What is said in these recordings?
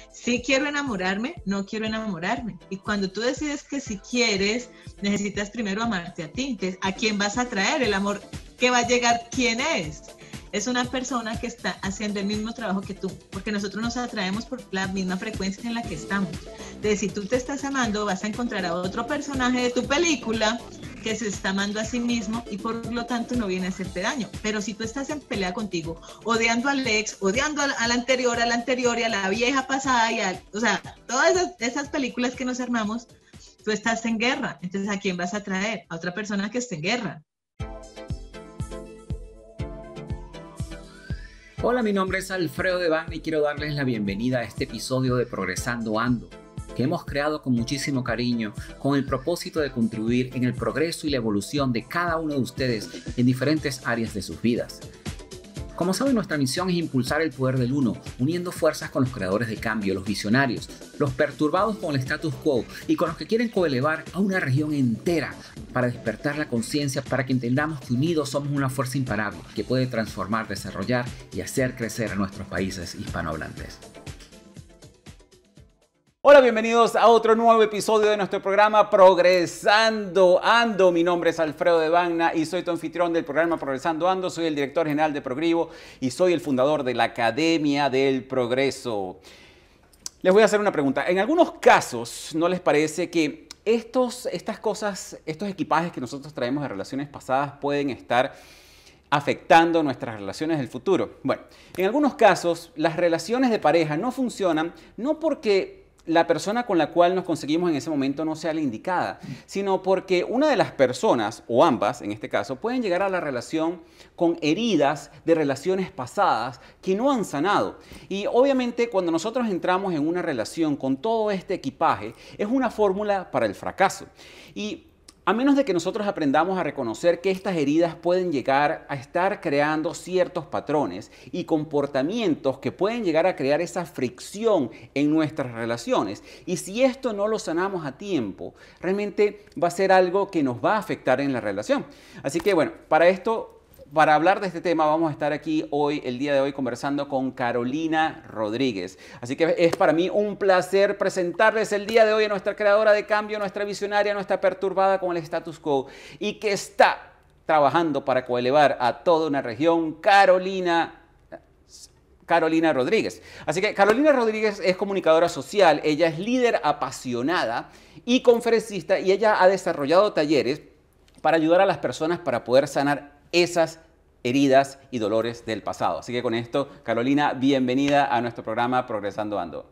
Sí quiero enamorarme, no quiero enamorarme. Y cuando tú decides que si quieres, necesitas primero amarte a ti. Entonces, ¿a quién vas a atraer? El amor que va a llegar, ¿quién es? Es una persona que está haciendo el mismo trabajo que tú, porque nosotros nos atraemos por la misma frecuencia en la que estamos. Entonces, si tú te estás amando, vas a encontrar a otro personaje de tu película que se está amando a sí mismo y por lo tanto no viene a hacerte daño. Pero si tú estás en pelea contigo, odiando al ex, odiando al anterior, a la anterior y a la vieja pasada, o sea, todas esas películas que nos armamos, tú estás en guerra. Entonces, ¿a quién vas a traer? A otra persona que esté en guerra. Hola, mi nombre es Alfredo Devane y quiero darles la bienvenida a este episodio de Progresando Ando, que hemos creado con muchísimo cariño, con el propósito de contribuir en el progreso y la evolución de cada uno de ustedes en diferentes áreas de sus vidas. Como saben, nuestra misión es impulsar el poder del uno, uniendo fuerzas con los creadores de cambio, los visionarios, los perturbados con el status quo y con los que quieren coelevar a una región entera para despertar la conciencia, para que entendamos que unidos somos una fuerza imparable que puede transformar, desarrollar y hacer crecer a nuestros países hispanohablantes. Hola, bienvenidos a otro nuevo episodio de nuestro programa Progresando Ando. Mi nombre es Alfredo Devane y soy tu anfitrión del programa Progresando Ando. Soy el director general de Progrivo y soy el fundador de la Academia del Progreso. Les voy a hacer una pregunta. En algunos casos, ¿no les parece que estas cosas, estos equipajes que nosotros traemos de relaciones pasadas pueden estar afectando nuestras relaciones del futuro? Bueno, en algunos casos, las relaciones de pareja no funcionan no porque la persona con la cual nos conseguimos en ese momento no sea la indicada, sino porque una de las personas, o ambas en este caso, pueden llegar a la relación con heridas de relaciones pasadas que no han sanado. Y obviamente cuando nosotros entramos en una relación con todo este equipaje, es una fórmula para el fracaso. Y a menos de que nosotros aprendamos a reconocer que estas heridas pueden llegar a estar creando ciertos patrones y comportamientos que pueden llegar a crear esa fricción en nuestras relaciones. Y si esto no lo sanamos a tiempo, realmente va a ser algo que nos va a afectar en la relación. Así que bueno, para hablar de este tema vamos a estar aquí hoy, el día de hoy, conversando con Carolina Rodríguez. Así que es para mí un placer presentarles el día de hoy a nuestra creadora de cambio, nuestra visionaria, nuestra perturbada con el status quo y que está trabajando para coelevar a toda una región, Carolina Rodríguez. Así que Carolina Rodríguez es comunicadora social, ella es líder apasionada y conferencista y ella ha desarrollado talleres para ayudar a las personas para poder sanar esas heridas y dolores del pasado. Así que con esto, Carolina, bienvenida a nuestro programa Progresando Ando.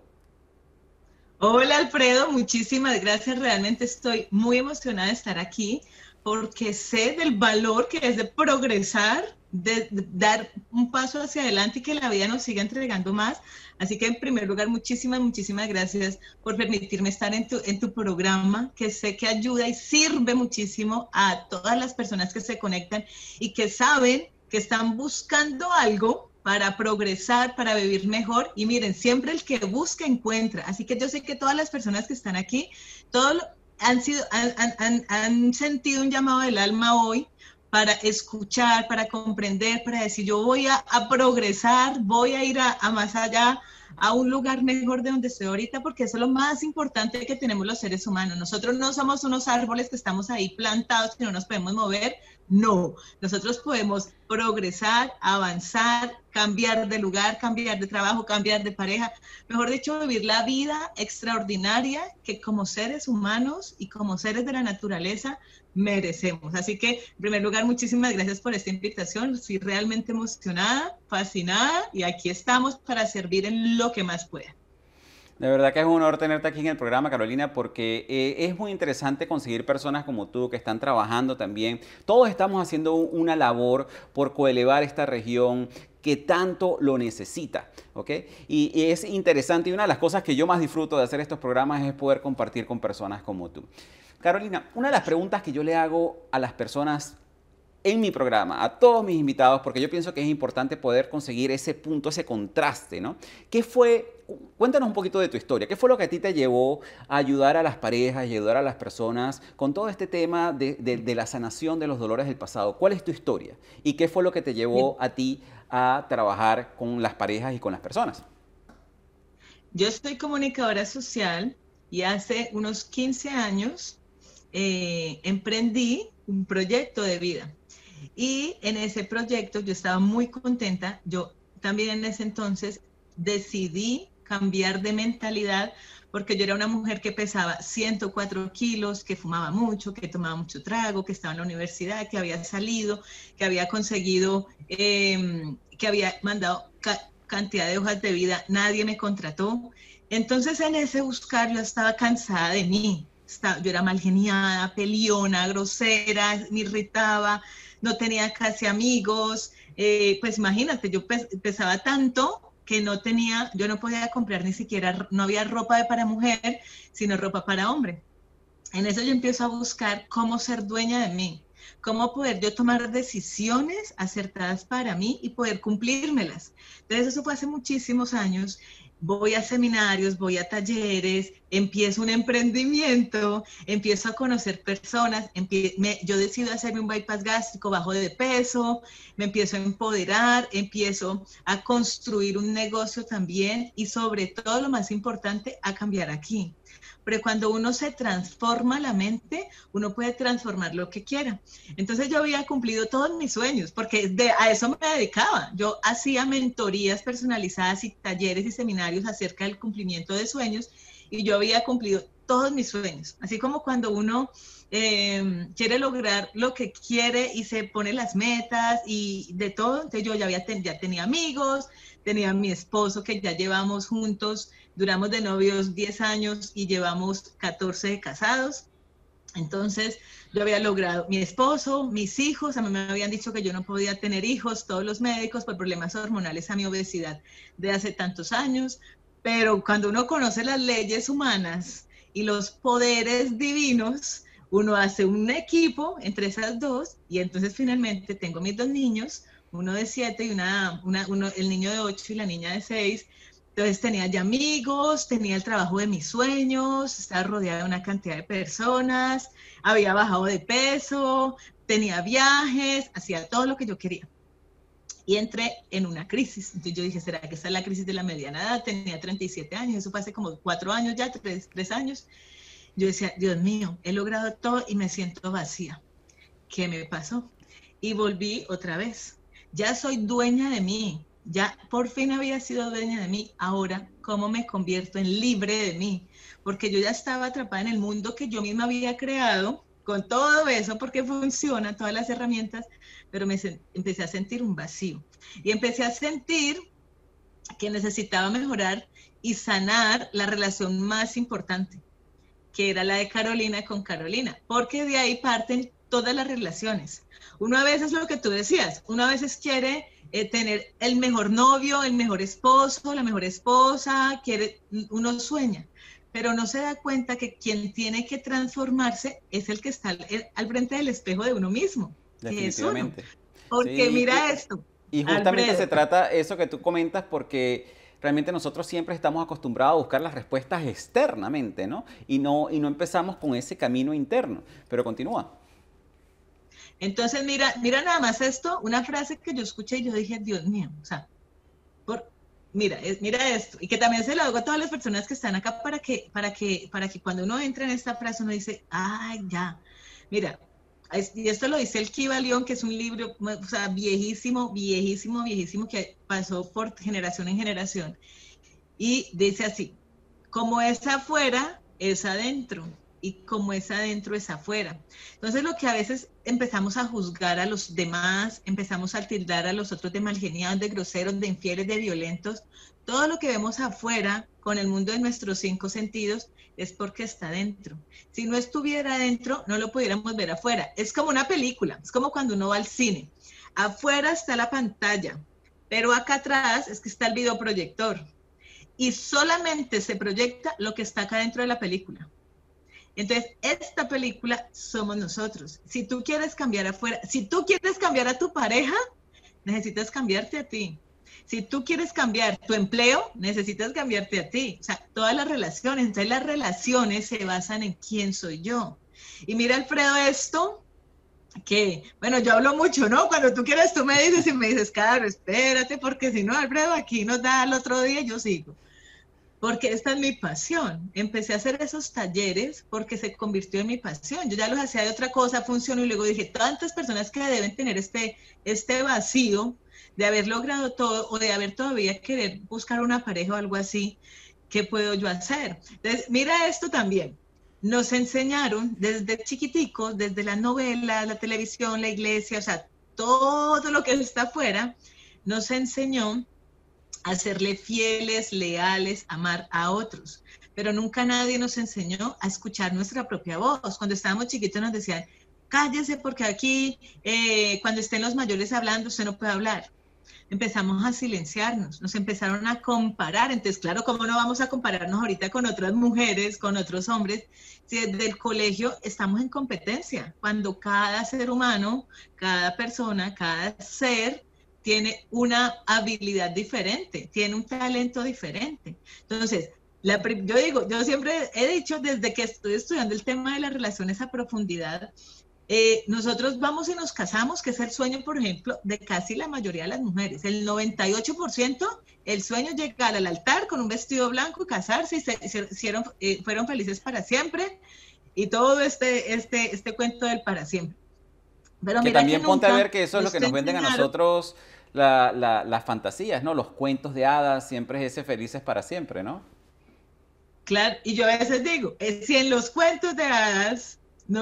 Hola Alfredo, muchísimas gracias. Realmente estoy muy emocionada de estar aquí porque sé del valor que es de progresar, de dar un paso hacia adelante y que la vida nos siga entregando más. Así que en primer lugar, muchísimas gracias por permitirme estar en tu programa, que sé que ayuda y sirve muchísimo a todas las personas que se conectan y que saben que están buscando algo para progresar, para vivir mejor. Y miren, siempre el que busca encuentra. Así que yo sé que todas las personas que están aquí, todos han sentido un llamado del alma hoy para escuchar, para comprender, para decir yo voy a progresar, voy a ir a más allá, a un lugar mejor de donde estoy ahorita, porque eso es lo más importante que tenemos los seres humanos. Nosotros no somos unos árboles que estamos ahí plantados y no nos podemos mover. No, nosotros podemos progresar, avanzar, cambiar de lugar, cambiar de trabajo, cambiar de pareja, mejor dicho, vivir la vida extraordinaria que como seres humanos y como seres de la naturaleza merecemos. Así que, en primer lugar, muchísimas gracias por esta invitación. Estoy realmente emocionada, fascinada y aquí estamos para servir en lo que más pueda. De verdad que es un honor tenerte aquí en el programa, Carolina, porque es muy interesante conseguir personas como tú que están trabajando también. Todos estamos haciendo una labor por coelevar esta región que tanto lo necesita, ¿ok? Y es interesante y una de las cosas que yo más disfruto de hacer estos programas es poder compartir con personas como tú. Carolina, una de las preguntas que yo le hago a las personas en mi programa, a todos mis invitados, porque yo pienso que es importante poder conseguir ese punto, ese contraste, ¿no? Cuéntanos un poquito de tu historia. ¿Qué fue lo que a ti te llevó a ayudar a las parejas y ayudar a las personas con todo este tema de la sanación de los dolores del pasado? ¿Cuál es tu historia? ¿Y qué fue lo que te llevó a ti a trabajar con las parejas y con las personas? Yo soy comunicadora social y hace unos 15 años emprendí un proyecto de vida. Y en ese proyecto yo estaba muy contenta. Yo también en ese entonces decidí cambiar de mentalidad porque yo era una mujer que pesaba 104 kilos, que fumaba mucho, que tomaba mucho trago, que estaba en la universidad, que había salido, que había conseguido, que había mandado cantidad de hojas de vida, nadie me contrató. Entonces en ese buscar yo estaba cansada de mí. Yo era mal geniada, peleona, grosera, me irritaba, no tenía casi amigos, pues imagínate, yo pesaba tanto que no tenía, yo no podía comprar ni siquiera, no había ropa para mujer, sino ropa para hombre. En eso yo empiezo a buscar cómo ser dueña de mí, cómo poder yo tomar decisiones acertadas para mí y poder cumplírmelas. Entonces eso fue hace muchísimos años. Voy a seminarios, voy a talleres, empiezo un emprendimiento, empiezo a conocer personas, yo decido hacerme un bypass gástrico, bajo de peso, me empiezo a empoderar, empiezo a construir un negocio también y sobre todo lo más importante, a cambiar aquí. Pero cuando uno se transforma la mente, uno puede transformar lo que quiera. Entonces yo había cumplido todos mis sueños, porque a eso me dedicaba. Yo hacía mentorías personalizadas y talleres y seminarios acerca del cumplimiento de sueños, y yo había cumplido todos mis sueños. Así como cuando uno quiere lograr lo que quiere y se pone las metas y de todo. Entonces yo ya tenía amigos, tenía a mi esposo que ya llevamos juntos, duramos de novios 10 años y llevamos 14 de casados. Entonces yo había logrado mi esposo, mis hijos, a mí me habían dicho que yo no podía tener hijos, todos los médicos por problemas hormonales a mi obesidad de hace tantos años, pero cuando uno conoce las leyes humanas y los poderes divinos, uno hace un equipo entre esas dos y entonces finalmente tengo mis dos niños, uno de 7 y el niño de 8 y la niña de 6. Entonces tenía ya amigos, tenía el trabajo de mis sueños, estaba rodeada de una cantidad de personas, había bajado de peso, tenía viajes, hacía todo lo que yo quería. Y entré en una crisis. Entonces yo dije, ¿será que esta es la crisis de la mediana edad? Tenía 37 años, eso fue hace como 4 años ya, 3 años. Yo decía, Dios mío, he logrado todo y me siento vacía. ¿Qué me pasó? Y volví otra vez. Ya soy dueña de mí. Ya por fin había sido dueña de mí. Ahora, ¿cómo me convierto en libre de mí? Porque yo ya estaba atrapada en el mundo que yo misma había creado, con todo eso, porque funciona, todas las herramientas, pero empecé a sentir un vacío. Y empecé a sentir que necesitaba mejorar y sanar la relación más importante, que era la de Carolina con Carolina, porque de ahí parten todas las relaciones. Uno a veces, lo que tú decías, uno a veces quiere tener el mejor novio, el mejor esposo, la mejor esposa, uno sueña, pero no se da cuenta que quien tiene que transformarse es el que está al frente del espejo de uno mismo, que es uno. Definitivamente. Porque Sí, mira esto, y justamente Alfredo. se trata eso que tú comentas porque realmente nosotros siempre estamos acostumbrados a buscar las respuestas externamente, ¿no? Y no empezamos con ese camino interno. Pero continúa. Entonces, mira nada más esto, una frase que yo escuché y yo dije, Dios mío, o sea, por, mira esto, y que también se lo hago a todas las personas que están acá para que cuando uno entra en esta frase uno dice, ay, ya, mira, y esto lo dice el Kybalión, que es un libro, o sea, viejísimo, viejísimo, viejísimo, que pasó por generación en generación, y dice así, como es afuera, es adentro. Y como es adentro, es afuera. Entonces, lo que a veces empezamos a juzgar a los demás, empezamos a tildar a los otros de malgeniados, de groseros, de infieles, de violentos, todo lo que vemos afuera con el mundo de nuestros 5 sentidos es porque está adentro. Si no estuviera adentro, no lo pudiéramos ver afuera. Es como una película, es como cuando uno va al cine. Afuera está la pantalla, pero acá atrás es que está el videoproyector y solamente se proyecta lo que está acá dentro de la película. Entonces, esta película somos nosotros. Si tú quieres cambiar afuera, si tú quieres cambiar a tu pareja, necesitas cambiarte a ti. Si tú quieres cambiar tu empleo, necesitas cambiarte a ti. O sea, todas las relaciones, entonces las relaciones se basan en quién soy yo. Y mira, Alfredo, esto que, bueno, yo hablo mucho, ¿no? Cuando tú quieres, tú me dices y me dices, claro, espérate, porque si no, Alfredo, aquí nos da el otro día y yo sigo. porque esta es mi pasión. Empecé a hacer esos talleres porque se convirtió en mi pasión. Yo ya los hacía de otra cosa, funcionó, y luego dije, tantas personas que deben tener este vacío de haber logrado todo o de haber todavía querer buscar una pareja o algo así, ¿qué puedo yo hacer? Entonces, mira esto también. Nos enseñaron desde chiquiticos, desde la novela, la televisión, la iglesia, o sea, todo lo que está afuera, nos enseñó a serle fieles, leales, amar a otros. Pero nunca nadie nos enseñó a escuchar nuestra propia voz. Cuando estábamos chiquitos nos decían, cállese porque aquí, cuando estén los mayores hablando, usted no puede hablar. Empezamos a silenciarnos, nos empezaron a comparar. Entonces, claro, ¿cómo no vamos a compararnos ahorita con otras mujeres, con otros hombres? Si desde el colegio estamos en competencia, cuando cada ser humano, cada persona, cada ser tiene una habilidad diferente, tiene un talento diferente. Entonces, yo siempre he dicho, desde que estoy estudiando el tema de las relaciones a profundidad, nosotros vamos y nos casamos, que es el sueño, por ejemplo, de casi la mayoría de las mujeres. El 98%, el sueño es llegar al altar con un vestido blanco, casarse y fueron felices para siempre, y todo este cuento del para siempre. Pero Que mira también que ponte a nunca ver que eso es lo que nos venden a enseñaron. nosotros las fantasías, ¿no? Los cuentos de hadas, siempre es ese felices para siempre, ¿no? Claro, y yo a veces digo, si en los cuentos de hadas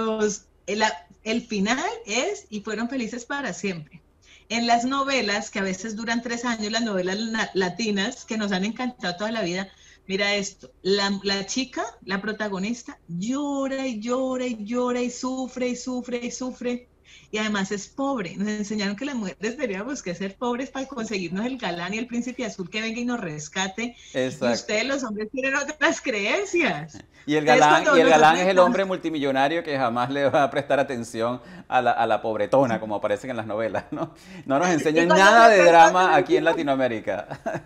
el final es y fueron felices para siempre. En las novelas, que a veces duran 3 años, las novelas latinas, que nos han encantado toda la vida, mira esto, la chica, la protagonista, llora y llora y llora y sufre y sufre y sufre, y además es pobre. Nos enseñaron que las mujeres teníamos que ser pobres para conseguirnos el galán y el príncipe azul que venga y nos rescate, y Exacto. ustedes los hombres tienen otras creencias. Y el Entonces galán, cuando y el galán nosotros es el estamos, hombre multimillonario que jamás le va a prestar atención a la pobretona, como aparecen en las novelas, ¿no? No nos y enseñan cuando nada le de presta drama aquí en atención, Latinoamérica.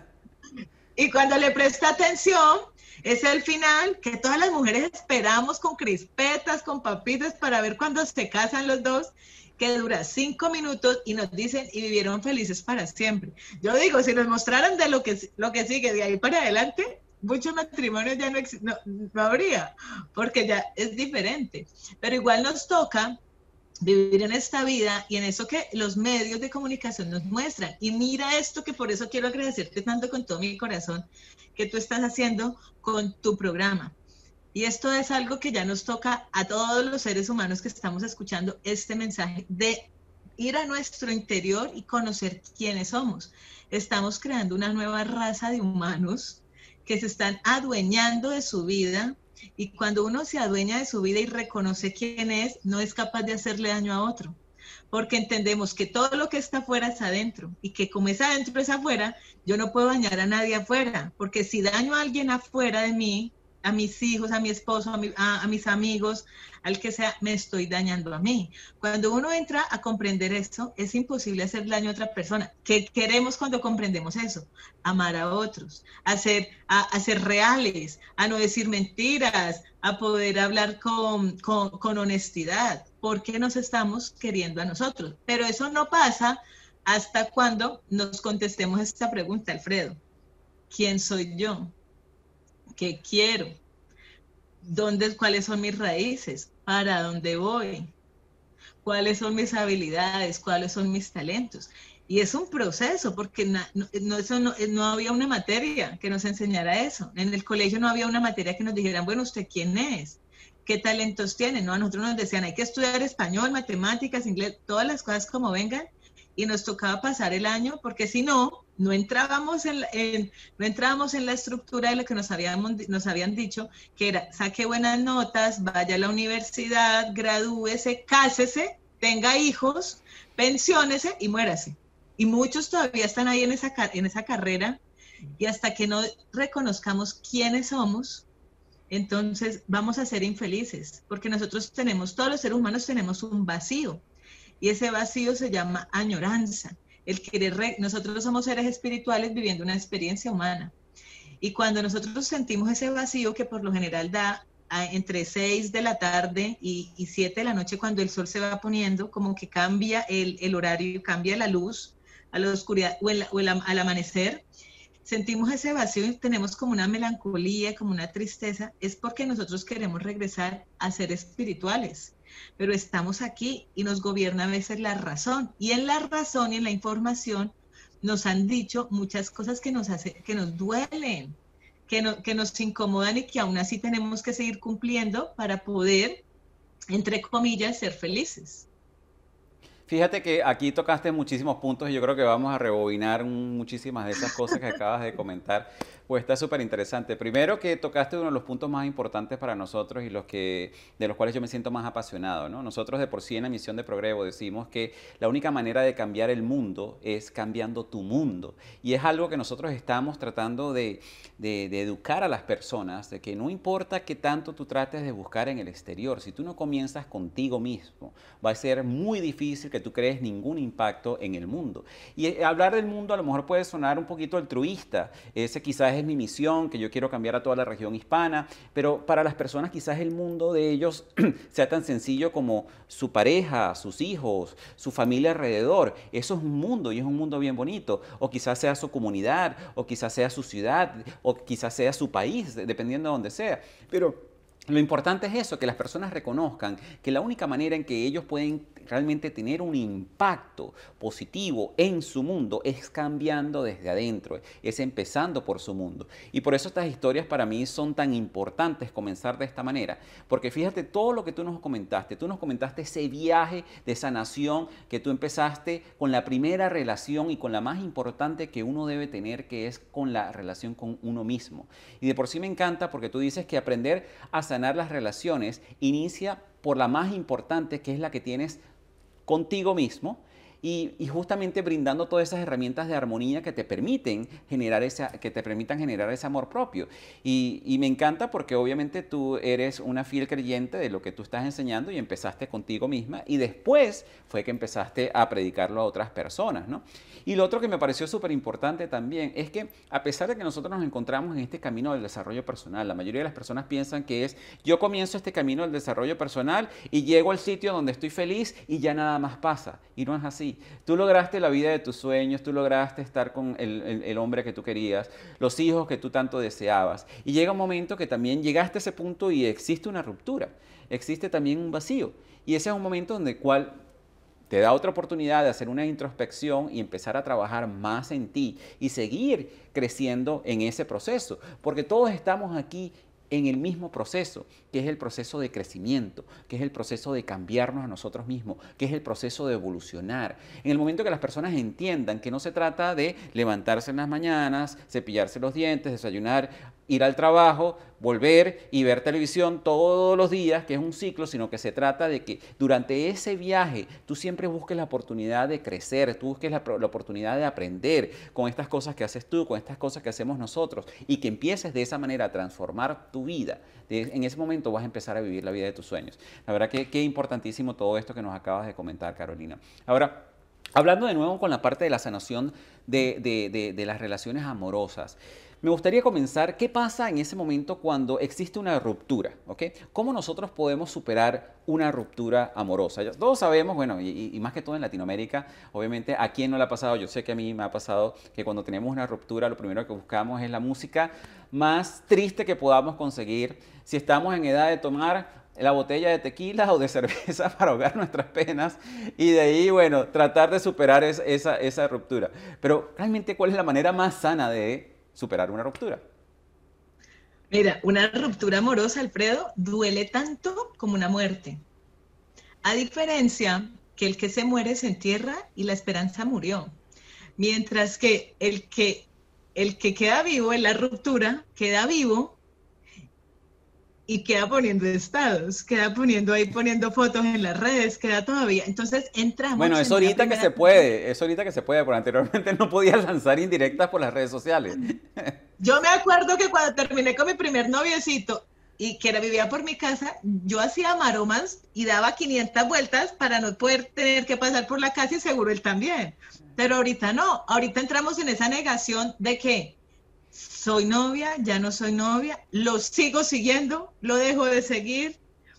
y cuando le presta atención, es el final que todas las mujeres esperamos con crispetas, con papitas, para ver cuando se casan los dos, que dura 5 minutos y nos dicen y vivieron felices para siempre. Yo digo, si nos mostraran de lo que sigue de ahí para adelante, muchos matrimonios ya no habría, porque ya es diferente. Pero igual nos toca vivir en esta vida y en eso que los medios de comunicación nos muestran. Y mira esto, que por eso quiero agradecerte tanto con todo mi corazón, que tú estás haciendo con tu programa. Y esto es algo que ya nos toca a todos los seres humanos que estamos escuchando este mensaje, de ir a nuestro interior y conocer quiénes somos. Estamos creando una nueva raza de humanos que se están adueñando de su vida, y cuando uno se adueña de su vida y reconoce quién es, no es capaz de hacerle daño a otro, porque entendemos que todo lo que está afuera es adentro, y que como es adentro es afuera. Yo no puedo dañar a nadie afuera, porque si daño a alguien afuera de mí, a mis hijos, a mi esposo, a mis amigos, al que sea, me estoy dañando a mí. Cuando uno entra a comprender eso, es imposible hacer daño a otra persona. ¿Qué queremos cuando comprendemos eso? Amar a otros, a ser reales, a no decir mentiras, a poder hablar con honestidad, porque nos estamos queriendo a nosotros. Pero eso no pasa hasta cuando nos contestemos esta pregunta, Alfredo. ¿Quién soy yo? ¿Qué quiero? ¿Cuáles son mis raíces? ¿Para dónde voy? ¿Cuáles son mis habilidades? ¿Cuáles son mis talentos? Y es un proceso, porque no había una materia que nos enseñara eso. En el colegio no había una materia que nos dijeran, bueno, ¿usted quién es? ¿Qué talentos tiene? No, a nosotros nos decían, hay que estudiar español, matemáticas, inglés, todas las cosas como vengan, y nos tocaba pasar el año, porque si no entrábamos no entrábamos en la estructura de lo que nos habían dicho, que era: saque buenas notas, vaya a la universidad, gradúese, cásese, tenga hijos, pensiónese y muérase. Y muchos todavía están ahí en esa carrera, y hasta que no reconozcamos quiénes somos, entonces vamos a ser infelices, porque todos los seres humanos tenemos un vacío, y ese vacío se llama añoranza. Nosotros somos seres espirituales viviendo una experiencia humana, y cuando nosotros sentimos ese vacío, que por lo general da entre 6 de la tarde y 7 de la noche, cuando el sol se va poniendo, como que cambia el horario, cambia la luz a la oscuridad o al amanecer, sentimos ese vacío y tenemos como una melancolía, como una tristeza, es porque nosotros queremos regresar a ser espirituales, pero estamos aquí y nos gobierna a veces la razón, y en la razón y en la información nos han dicho muchas cosas que nos duelen, que nos incomodan y que aún así tenemos que seguir cumpliendo para poder, entre comillas, ser felices. Fíjate que aquí tocaste muchísimos puntos y yo creo que vamos a rebobinar muchísimas de esas cosas que acabas de comentar, pues está súper interesante. Primero que tocaste uno de los puntos más importantes para nosotros y de los cuales yo me siento más apasionado, ¿no? Nosotros de por sí en la misión de Progrevo decimos que la única manera de cambiar el mundo es cambiando tu mundo. Y es algo que nosotros estamos tratando de educar a las personas, de que no importa qué tanto tú trates de buscar en el exterior, si tú no comienzas contigo mismo, va a ser muy difícil que tú crees ningún impacto en el mundo. Y hablar del mundo a lo mejor puede sonar un poquito altruista, ese quizás es mi misión, que yo quiero cambiar a toda la región hispana, pero para las personas quizás el mundo de ellos sea tan sencillo como su pareja, sus hijos, su familia alrededor. Eso es un mundo y es un mundo bien bonito. O quizás sea su comunidad, o quizás sea su ciudad, o quizás sea su país, dependiendo de donde sea. Pero lo importante es eso, que las personas reconozcan que la única manera en que ellos pueden realmente tener un impacto positivo en su mundo es cambiando desde adentro, es empezando por su mundo. Y por eso estas historias para mí son tan importantes comenzar de esta manera, porque fíjate todo lo que tú nos comentaste ese viaje de sanación que tú empezaste con la primera relación y con la más importante que uno debe tener, que es con la relación con uno mismo. Y de por sí me encanta porque tú dices que aprender a sanar las relaciones inicia por la más importante, que es la que tienes contigo mismo, y justamente brindando todas esas herramientas de armonía que te permitan generar ese amor propio. Y me encanta porque obviamente tú eres una fiel creyente de lo que tú estás enseñando y empezaste contigo misma y después fue que empezaste a predicarlo a otras personas, ¿no? Y lo otro que me pareció súper importante también es que a pesar de que nosotros nos encontramos en este camino del desarrollo personal, la mayoría de las personas piensan que es yo comienzo este camino del desarrollo personal y llego al sitio donde estoy feliz y ya nada más pasa. Y no es así. Tú lograste la vida de tus sueños, tú lograste estar con el hombre que tú querías, los hijos que tú tanto deseabas. Y llega un momento que también llegaste a ese punto y existe una ruptura, existe también un vacío. Y ese es un momento donde el cual te da otra oportunidad de hacer una introspección y empezar a trabajar más en ti y seguir creciendo en ese proceso. Porque todos estamos aquí en el mismo proceso, que es el proceso de crecimiento, que es el proceso de cambiarnos a nosotros mismos, que es el proceso de evolucionar. En el momento que las personas entiendan que no se trata de levantarse en las mañanas, cepillarse los dientes, desayunar, ir al trabajo, volver y ver televisión todos los días, que es un ciclo, sino que se trata de que durante ese viaje tú siempre busques la oportunidad de crecer, tú busques la oportunidad de aprender con estas cosas que haces tú, con estas cosas que hacemos nosotros, y que empieces de esa manera a transformar tu vida. En ese momento vas a empezar a vivir la vida de tus sueños. La verdad que importantísimo todo esto que nos acabas de comentar, Carolina. Ahora, hablando de nuevo con la parte de la sanación de las relaciones amorosas, me gustaría comenzar, ¿qué pasa en ese momento cuando existe una ruptura? ¿Ok? ¿Cómo nosotros podemos superar una ruptura amorosa? Todos sabemos, bueno, y más que todo en Latinoamérica, obviamente, ¿a quién no le ha pasado? Yo sé que a mí me ha pasado que cuando tenemos una ruptura, lo primero que buscamos es la música más triste que podamos conseguir. Si estamos en edad de tomar la botella de tequila o de cerveza para ahogar nuestras penas y de ahí, bueno, tratar de superar esa ruptura. Pero realmente, ¿cuál es la manera más sana de superar una ruptura? Mira, una ruptura amorosa, Alfredo, duele tanto como una muerte. A diferencia que el que se muere se entierra y la esperanza murió. Mientras que el que queda vivo en la ruptura, queda vivo y queda poniendo estados, queda poniendo fotos en las redes, queda todavía. Entonces entramos. Bueno, es ahorita que se puede, porque anteriormente no podías lanzar indirectas por las redes sociales. Yo me acuerdo que cuando terminé con mi primer noviecito y que vivía por mi casa, yo hacía maromas y daba 500 vueltas para no poder tener que pasar por la casa y seguro él también. Pero ahorita no, ahorita entramos en esa negación de que soy novia, ya no soy novia, lo sigo siguiendo, lo dejo de seguir,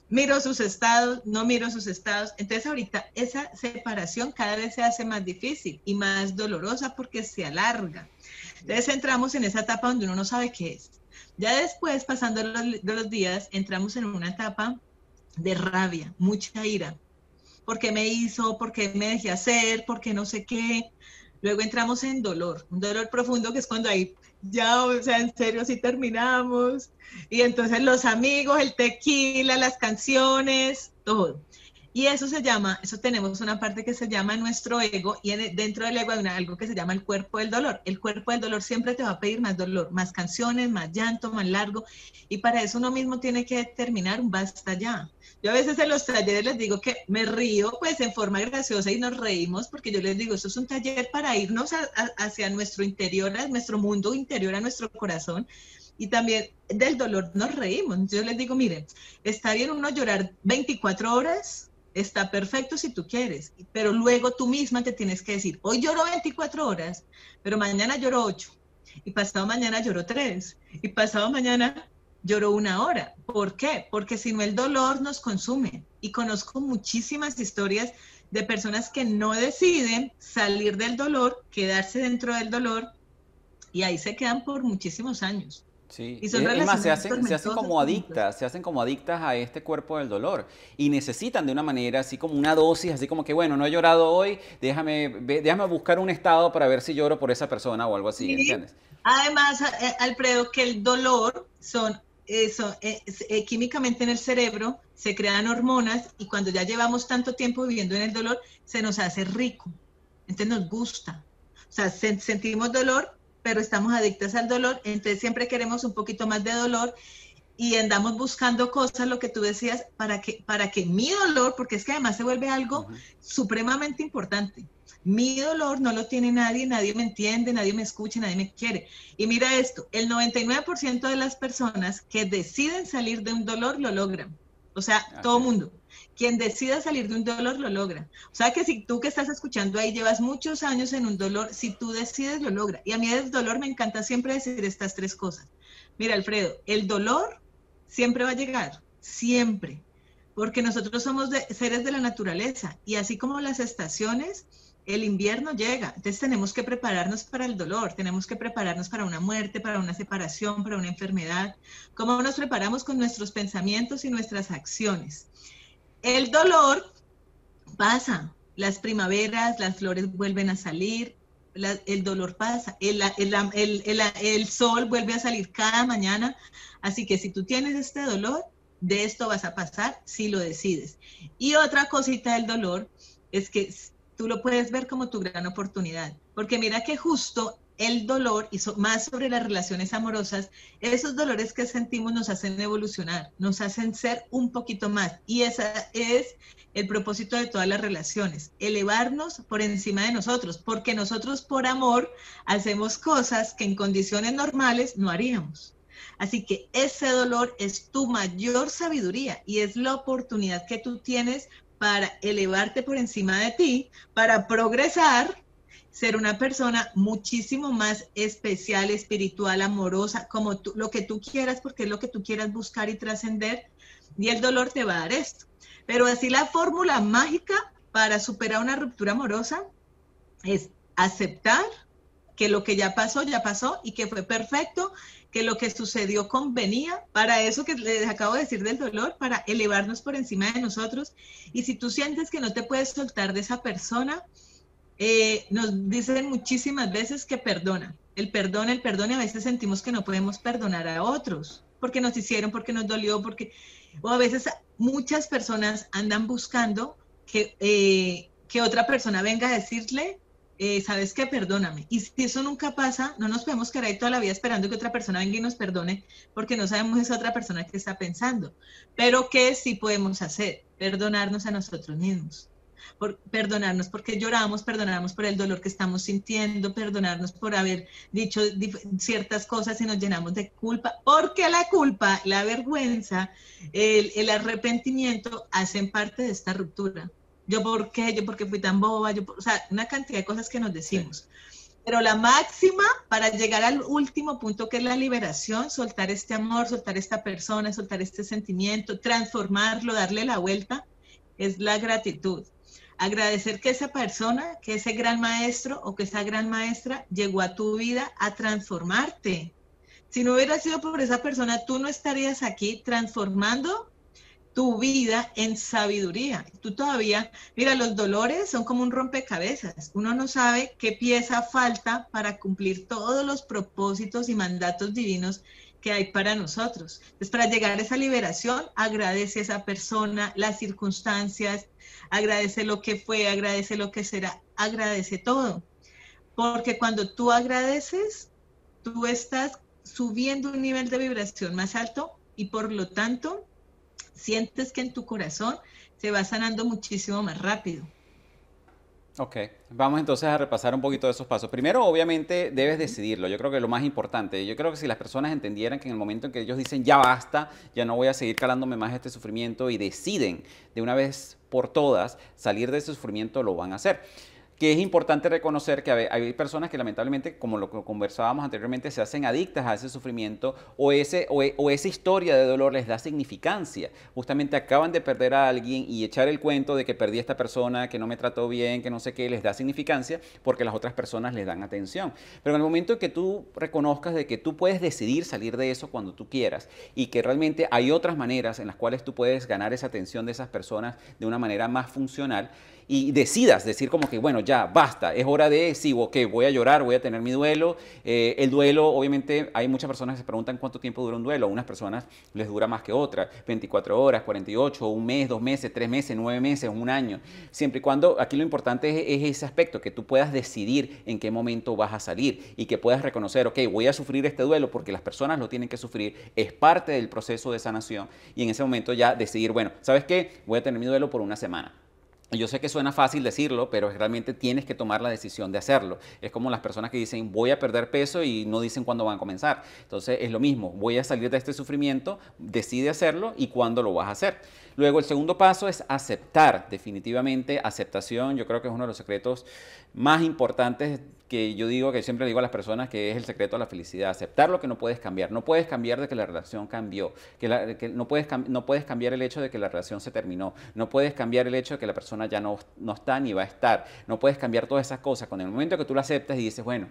miro sus estados, no miro sus estados. Entonces ahorita esa separación cada vez se hace más difícil y más dolorosa porque se alarga. Entonces entramos en esa etapa donde uno no sabe qué es. Ya después, pasando los días, entramos en una etapa de rabia, mucha ira. ¿Por qué me hizo? ¿Por qué me dejé hacer? ¿Por qué no sé qué? Luego entramos en dolor, un dolor profundo que es cuando ahí ya, o sea, en serio, sí terminamos. Y entonces los amigos, el tequila, las canciones, todo. Y eso se llama, eso tenemos una parte que se llama nuestro ego, y dentro del ego hay algo que se llama el cuerpo del dolor. El cuerpo del dolor siempre te va a pedir más dolor, más canciones, más llanto, más largo, y para eso uno mismo tiene que determinar un basta ya. Yo a veces en los talleres les digo que me río pues en forma graciosa y nos reímos porque yo les digo, esto es un taller para irnos hacia nuestro interior, a nuestro mundo interior, a nuestro corazón, y también del dolor nos reímos. Yo les digo, miren, está bien uno llorar 24 horas, está perfecto si tú quieres, pero luego tú misma te tienes que decir, hoy lloro 24 horas, pero mañana lloro 8, y pasado mañana lloro 3, y pasado mañana lloro 1 hora. ¿Por qué? Porque si no el dolor nos consume. Y conozco muchísimas historias de personas que no deciden salir del dolor, quedarse dentro del dolor, y ahí se quedan por muchísimos años. Sí, Y son es más, relaciones se hacen tormentosas. se hacen como adictas a este cuerpo del dolor y necesitan de una manera así como una dosis, así como que bueno, no he llorado hoy, déjame buscar un estado para ver si lloro por esa persona o algo así, Sí. ¿entiendes? Además, Alfredo, que el dolor químicamente en el cerebro se crean hormonas y cuando ya llevamos tanto tiempo viviendo en el dolor, se nos hace rico. Entonces nos gusta. O sea, sentimos dolor, pero estamos adictas al dolor, entonces siempre queremos un poquito más de dolor y andamos buscando cosas, lo que tú decías, para que mi dolor, porque es que además se vuelve algo Ujú. supremamente importante. Mi dolor no lo tiene nadie, nadie me entiende, nadie me escucha, nadie me quiere. Y mira esto, el 99% de las personas que deciden salir de un dolor lo logran. O sea, todo Así es. mundo. Quien decida salir de un dolor lo logra. O sea que si tú que estás escuchando ahí llevas muchos años en un dolor, si tú decides lo logra. Y a mí del dolor me encanta siempre decir estas 3 cosas. Mira, Alfredo, el dolor siempre va a llegar, siempre, porque nosotros somos seres de la naturaleza y así como las estaciones, el invierno llega, entonces tenemos que prepararnos para el dolor, tenemos que prepararnos para una muerte, para una separación, para una enfermedad. ¿Cómo nos preparamos con nuestros pensamientos y nuestras acciones? El dolor pasa, las primaveras, las flores vuelven a salir, el dolor pasa, el sol vuelve a salir cada mañana, así que si tú tienes este dolor, de esto vas a pasar si lo decides. Y otra cosita del dolor es que tú lo puedes ver como tu gran oportunidad, porque mira que justo el dolor y más sobre las relaciones amorosas, esos dolores que sentimos nos hacen evolucionar, nos hacen ser un poquito más. Y esa es el propósito de todas las relaciones, elevarnos por encima de nosotros, porque nosotros por amor hacemos cosas que en condiciones normales no haríamos. Así que ese dolor es tu mayor sabiduría y es la oportunidad que tú tienes para elevarte por encima de ti, para progresar, ser una persona muchísimo más especial, espiritual, amorosa, como tú, lo que tú quieras, porque es lo que tú quieras buscar y trascender, y el dolor te va a dar esto. Pero así la fórmula mágica para superar una ruptura amorosa es aceptar que lo que ya pasó y que fue perfecto, que lo que sucedió convenía para eso que les acabo de decir del dolor, para elevarnos por encima de nosotros. Y si tú sientes que no te puedes soltar de esa persona, nos dicen muchísimas veces que perdona, el perdón, y a veces sentimos que no podemos perdonar a otros, porque nos hicieron, porque nos dolió, o a veces muchas personas andan buscando que otra persona venga a decirle, ¿sabes qué? Perdóname. Y si eso nunca pasa, no nos podemos quedar ahí toda la vida esperando que otra persona venga y nos perdone, porque no sabemos esa otra persona que está pensando. Pero ¿qué sí podemos hacer? Perdonarnos a nosotros mismos. Perdonarnos porque lloramos, perdonarnos por el dolor que estamos sintiendo, perdonarnos por haber dicho ciertas cosas y nos llenamos de culpa, porque la culpa, la vergüenza, el arrepentimiento hacen parte de esta ruptura. ¿Yo por qué? ¿Yo por qué fui tan boba? O sea, una cantidad de cosas que nos Sí. decimos. Pero la máxima para llegar al último punto, que es la liberación, soltar este amor, soltar esta persona, soltar este sentimiento, transformarlo, darle la vuelta, es la gratitud. Agradecer que esa persona, que ese gran maestro o que esa gran maestra llegó a tu vida a transformarte. Si no hubiera sido por esa persona, tú no estarías aquí transformando tu vida en sabiduría. Tú todavía, mira, los dolores son como un rompecabezas. Uno no sabe qué pieza falta para cumplir todos los propósitos y mandatos divinos que hay para nosotros. Entonces, para llegar a esa liberación, agradece a esa persona, las circunstancias, agradece lo que fue, agradece lo que será, agradece todo. Porque cuando tú agradeces, tú estás subiendo un nivel de vibración más alto y por lo tanto sientes que en tu corazón se va sanando muchísimo más rápido. Ok, vamos entonces a repasar un poquito de esos pasos. Primero, obviamente, debes decidirlo. Yo creo que lo más importante, yo creo que si las personas entendieran que en el momento en que ellos dicen ya basta, ya no voy a seguir calándome más este sufrimiento y deciden de una vez por todas salir de ese sufrimiento, lo van a hacer. Que es importante reconocer que hay personas que lamentablemente, como lo que conversábamos anteriormente, se hacen adictas a ese sufrimiento o esa historia de dolor les da significancia. Justamente acaban de perder a alguien y echar el cuento de que perdí a esta persona, que no me trató bien, que no sé qué, les da significancia porque las otras personas les dan atención. Pero en el momento en que tú reconozcas de que tú puedes decidir salir de eso cuando tú quieras y que realmente hay otras maneras en las cuales tú puedes ganar esa atención de esas personas de una manera más funcional, y decidas decir como que, bueno, ya, basta, es hora de, sí, ok, voy a llorar, voy a tener mi duelo. El duelo, obviamente, hay muchas personas que se preguntan cuánto tiempo dura un duelo. A unas personas les dura más que otras, 24 horas, 48, un mes, 2 meses, 3 meses, 9 meses, un año. Siempre y cuando, aquí lo importante es ese aspecto, que tú puedas decidir en qué momento vas a salir y que puedas reconocer, ok, voy a sufrir este duelo porque las personas lo tienen que sufrir, es parte del proceso de sanación, y en ese momento ya decidir, bueno, ¿sabes qué? Voy a tener mi duelo por una semana. Yo sé que suena fácil decirlo, pero realmente tienes que tomar la decisión de hacerlo. Es como las personas que dicen voy a perder peso y no dicen cuándo van a comenzar. Entonces es lo mismo, voy a salir de este sufrimiento, decide hacerlo y cuándo lo vas a hacer. Luego el segundo paso es aceptar, definitivamente aceptación. Yo creo que es uno de los secretos más importantes que yo digo, que siempre digo a las personas, que es el secreto de la felicidad. Aceptar lo que no puedes cambiar. No puedes cambiar de que la relación cambió, que no puedes cambiar el hecho de que la relación se terminó, no puedes cambiar el hecho de que la persona ya no está ni va a estar, no puedes cambiar todas esas cosas. Con el momento que tú lo aceptas y dices, bueno,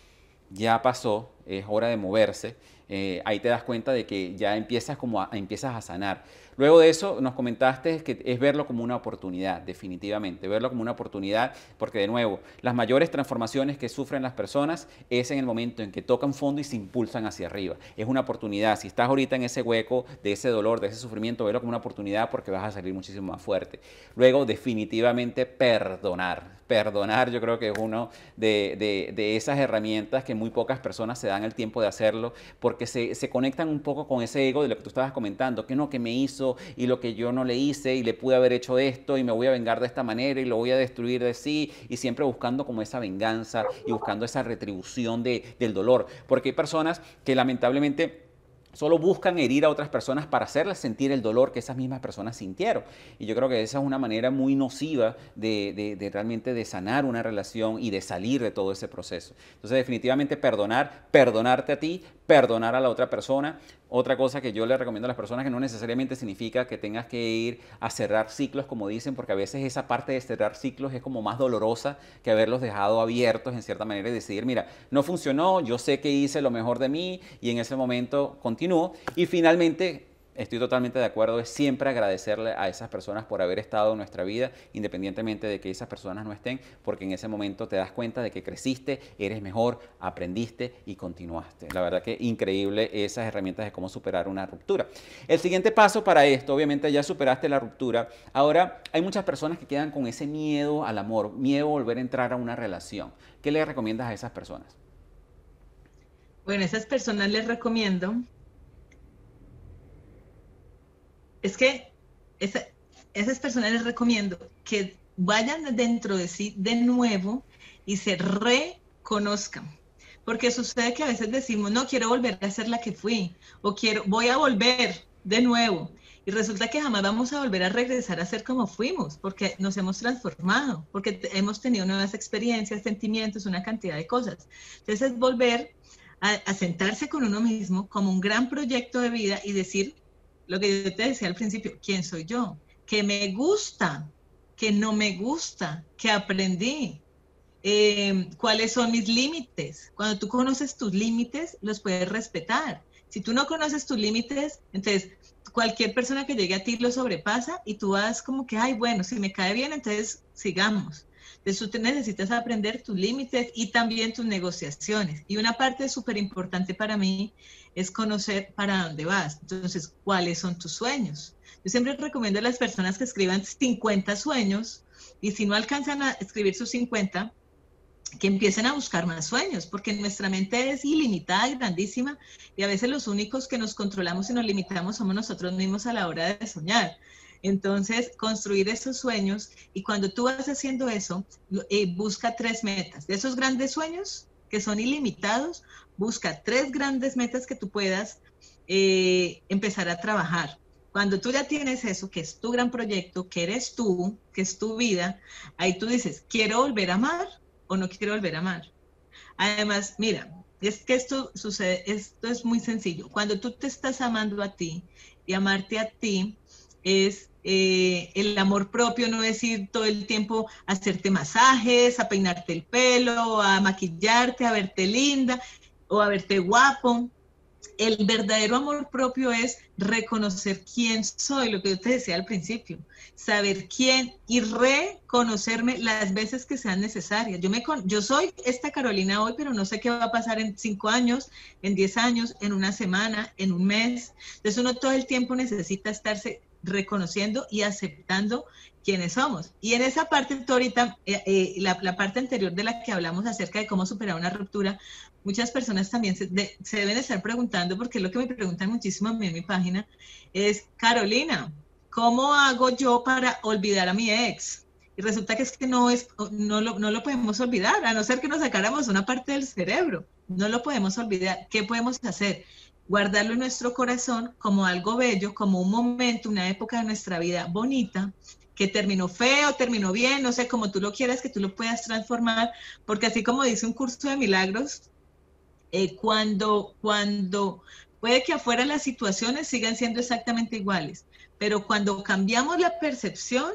ya pasó, es hora de moverse, ahí te das cuenta de que ya empiezas a sanar. Luego de eso nos comentaste que es verlo como una oportunidad, definitivamente, verlo como una oportunidad, porque de nuevo, las mayores transformaciones que sufren las personas es en el momento en que tocan fondo y se impulsan hacia arriba. Es una oportunidad. Si estás ahorita en ese hueco de ese dolor, de ese sufrimiento, verlo como una oportunidad porque vas a salir muchísimo más fuerte. Luego, definitivamente, perdonar. Perdonar, yo creo que es uno de esas herramientas que muy pocas personas se dan el tiempo de hacerlo, porque se conectan un poco con ese ego de lo que tú estabas comentando, que no, que me hizo y lo que yo no le hice y le pude haber hecho esto y me voy a vengar de esta manera y lo voy a destruir de sí, y siempre buscando como esa venganza y buscando esa retribución del dolor, porque hay personas que lamentablemente solo buscan herir a otras personas para hacerles sentir el dolor que esas mismas personas sintieron. Y yo creo que esa es una manera muy nociva de realmente de sanar una relación y de salir de todo ese proceso. Entonces, definitivamente perdonar, perdonarte a ti, perdonar a la otra persona. Otra cosa que yo le recomiendo a las personas, que no necesariamente significa que tengas que ir a cerrar ciclos, como dicen, porque a veces esa parte de cerrar ciclos es como más dolorosa que haberlos dejado abiertos en cierta manera y decidir, mira, no funcionó, yo sé que hice lo mejor de mí y en ese momento continúo. Y finalmente, estoy totalmente de acuerdo, es siempre agradecerle a esas personas por haber estado en nuestra vida, independientemente de que esas personas no estén, porque en ese momento te das cuenta de que creciste, eres mejor, aprendiste y continuaste. La verdad que increíble esas herramientas de cómo superar una ruptura. El siguiente paso para esto, obviamente ya superaste la ruptura, ahora hay muchas personas que quedan con ese miedo al amor, miedo a volver a entrar a una relación. ¿Qué le recomiendas a esas personas? Bueno, a esas personas les recomiendo, es que esas personas les recomiendo que vayan dentro de sí de nuevo y se reconozcan. Porque sucede que a veces decimos, no, quiero volver a ser la que fui, o voy a volver de nuevo. Y resulta que jamás vamos a volver a regresar a ser como fuimos, porque nos hemos transformado, porque hemos tenido nuevas experiencias, sentimientos, una cantidad de cosas. Entonces es volver a sentarse con uno mismo como un gran proyecto de vida y decir lo que yo te decía al principio, ¿quién soy yo? ¿Qué me gusta? ¿Qué no me gusta? ¿Qué aprendí? ¿Cuáles son mis límites? Cuando tú conoces tus límites, los puedes respetar. Si tú no conoces tus límites, entonces cualquier persona que llegue a ti lo sobrepasa y tú vas como que, ay, bueno, si me cae bien, entonces sigamos. Entonces tú te necesitas aprender tus límites y también tus negociaciones. Y una parte súper importante para mí es conocer para dónde vas. Entonces, ¿cuáles son tus sueños? Yo siempre recomiendo a las personas que escriban 50 sueños y si no alcanzan a escribir sus 50, que empiecen a buscar más sueños, porque nuestra mente es ilimitada y grandísima y a veces los únicos que nos controlamos y nos limitamos somos nosotros mismos a la hora de soñar. Entonces, construir esos sueños y cuando tú vas haciendo eso, busca 3 metas. De esos grandes sueños que son ilimitados, busca 3 grandes metas que tú puedas empezar a trabajar. Cuando tú ya tienes eso, que es tu gran proyecto, que eres tú, que es tu vida, ahí tú dices, quiero volver a amar o no quiero volver a amar. Además, mira, es que esto sucede, esto es muy sencillo. Cuando tú te estás amando a ti y amarte a ti es el amor propio, no es ir todo el tiempo a hacerte masajes, a peinarte el pelo, a maquillarte, a verte linda o a verte guapo. El verdadero amor propio es reconocer quién soy, lo que yo te decía al principio, saber quién y reconocerme las veces que sean necesarias. Yo soy esta Carolina hoy, pero no sé qué va a pasar en 5 años, en 10 años, en una semana, en un mes. Entonces uno todo el tiempo necesita estarse reconociendo y aceptando quiénes somos. Y en esa parte, tú ahorita, la parte anterior de la que hablamos acerca de cómo superar una ruptura, muchas personas también se deben estar preguntando, porque es lo que me preguntan muchísimo a mí en mi página, es, Carolina, ¿cómo hago yo para olvidar a mi ex? Y resulta que es que no lo podemos olvidar, a no ser que nos sacáramos una parte del cerebro. No lo podemos olvidar. ¿Qué podemos hacer? Guardarlo en nuestro corazón como algo bello, como un momento, una época de nuestra vida bonita, que terminó feo, terminó bien, no sé, como tú lo quieras, que tú lo puedas transformar, porque así como dice un curso de milagros, cuando puede que afuera las situaciones sigan siendo exactamente iguales, pero cuando cambiamos la percepción,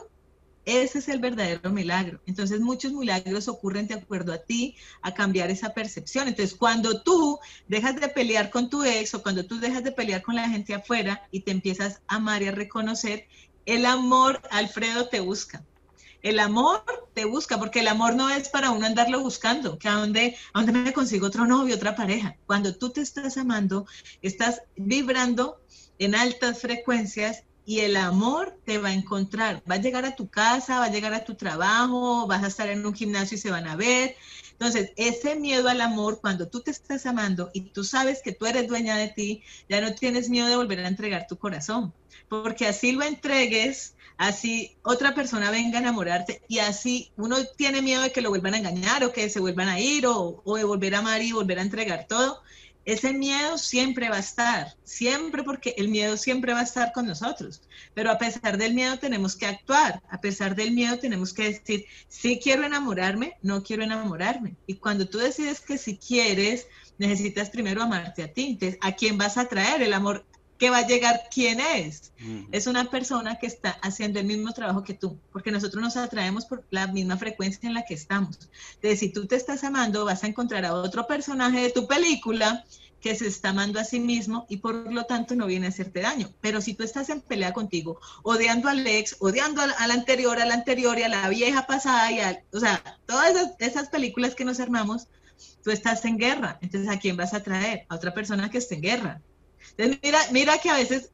ese es el verdadero milagro. Entonces muchos milagros ocurren de acuerdo a ti, a cambiar esa percepción. Entonces cuando tú dejas de pelear con tu ex o cuando tú dejas de pelear con la gente afuera y te empiezas a amar y a reconocer, el amor, Alfredo, te busca. El amor te busca, porque el amor no es para uno andarlo buscando, que a dónde me consigo otro novio, otra pareja. Cuando tú te estás amando, estás vibrando en altas frecuencias y el amor te va a encontrar. Va a llegar a tu casa, va a llegar a tu trabajo, vas a estar en un gimnasio y se van a ver. Entonces, ese miedo al amor, cuando tú te estás amando y tú sabes que tú eres dueña de ti, ya no tienes miedo de volver a entregar tu corazón, porque así lo entregues, así otra persona venga a enamorarte y así uno tiene miedo de que lo vuelvan a engañar o que se vuelvan a ir o de volver a amar y volver a entregar todo. Ese miedo siempre va a estar, siempre, porque el miedo siempre va a estar con nosotros, pero a pesar del miedo tenemos que actuar, a pesar del miedo tenemos que decir, sí quiero enamorarme, no quiero enamorarme. Y cuando tú decides que si quieres, necesitas primero amarte a ti. Entonces, ¿a quién vas a traer el amor? Que va a llegar, ¿quién es? Es una persona que está haciendo el mismo trabajo que tú, porque nosotros nos atraemos por la misma frecuencia en la que estamos. Entonces, si tú te estás amando, vas a encontrar a otro personaje de tu película que se está amando a sí mismo y por lo tanto no viene a hacerte daño. Pero si tú estás en pelea contigo, odiando al ex, odiando al anterior y a la vieja pasada, o sea, todas esas películas que nos armamos, tú estás en guerra. Entonces, ¿a quién vas a traer? A otra persona que esté en guerra. Entonces, mira que a veces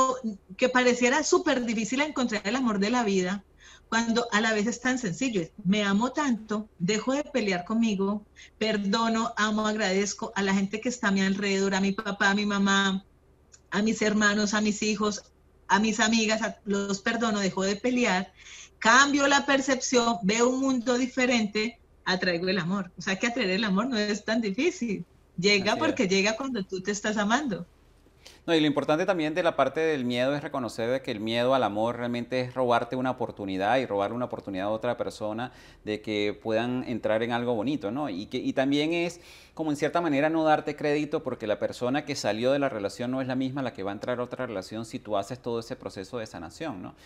que pareciera súper difícil encontrar el amor de la vida, cuando a la vez es tan sencillo. Me amo tanto, dejo de pelear conmigo, perdono, amo, agradezco a la gente que está a mi alrededor, a mi papá, a mi mamá, a mis hermanos, a mis hijos, a mis amigas, los perdono, dejo de pelear, cambio la percepción, veo un mundo diferente, atraigo el amor. O sea que atraer el amor no es tan difícil. Llega porque llega cuando tú te estás amando. No, y lo importante también de la parte del miedo es reconocer de que el miedo al amor realmente es robarte una oportunidad y robarle una oportunidad a otra persona de que puedan entrar en algo bonito, ¿no? Y también es como en cierta manera no darte crédito porque la persona que salió de la relación no es la misma la que va a entrar a otra relación si tú haces todo ese proceso de sanación, ¿no?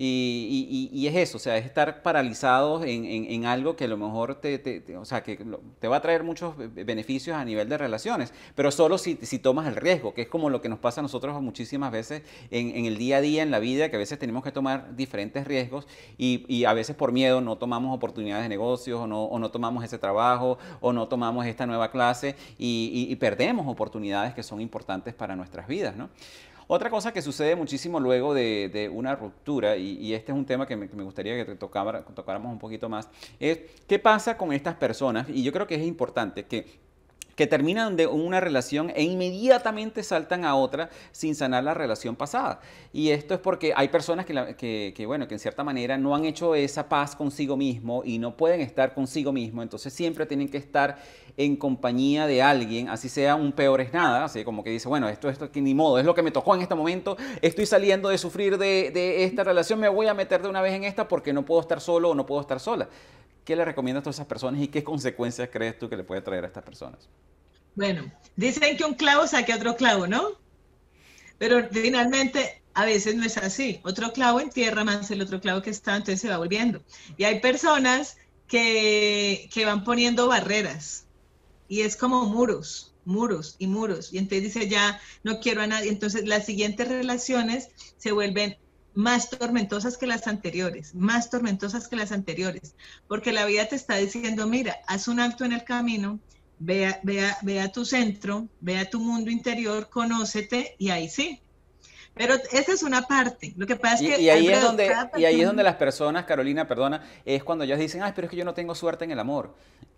Y es eso, o sea, es estar paralizados en algo que a lo mejor o sea, que te va a traer muchos beneficios a nivel de relaciones, pero solo si tomas el riesgo, que es como lo que nos pasa a nosotros muchísimas veces en el día a día, en la vida, que a veces tenemos que tomar diferentes riesgos y a veces por miedo no tomamos oportunidades de negocios o no tomamos ese trabajo o no tomamos esta nueva clase y perdemos oportunidades que son importantes para nuestras vidas, ¿no? Otra cosa que sucede muchísimo luego de una ruptura, y este es un tema que me gustaría que tocáramos un poquito más, es qué pasa con estas personas, y yo creo que es importante que terminan de una relación e inmediatamente saltan a otra sin sanar la relación pasada. Y esto es porque hay personas bueno, que en cierta manera no han hecho esa paz consigo mismo y no pueden estar consigo mismo, entonces siempre tienen que estar en compañía de alguien, así sea un peor es nada, así como que dice, bueno, esto que ni modo, es lo que me tocó en este momento, estoy saliendo de sufrir de esta relación, me voy a meter de una vez en esta porque no puedo estar solo o no puedo estar sola. ¿Qué le recomiendas a todas esas personas y qué consecuencias crees tú que le puede traer a estas personas? Bueno, dicen que un clavo saque otro clavo, ¿no? Pero finalmente a veces no es así. Otro clavo entierra más el otro clavo que está, entonces se va volviendo. Y hay personas que van poniendo barreras y es como muros, muros y muros. Y entonces dice, ya no quiero a nadie. Entonces las siguientes relaciones se vuelven más tormentosas que las anteriores, más tormentosas que las anteriores, porque la vida te está diciendo, mira, haz un alto en el camino, ve a tu centro, ve a tu mundo interior, conócete y ahí sí. Pero esa es una parte. Lo que pasa es que, Alfredo, cada y ahí es donde persona... las personas, Carolina, perdona, es cuando ellas dicen, ay, pero es que yo no tengo suerte en el amor.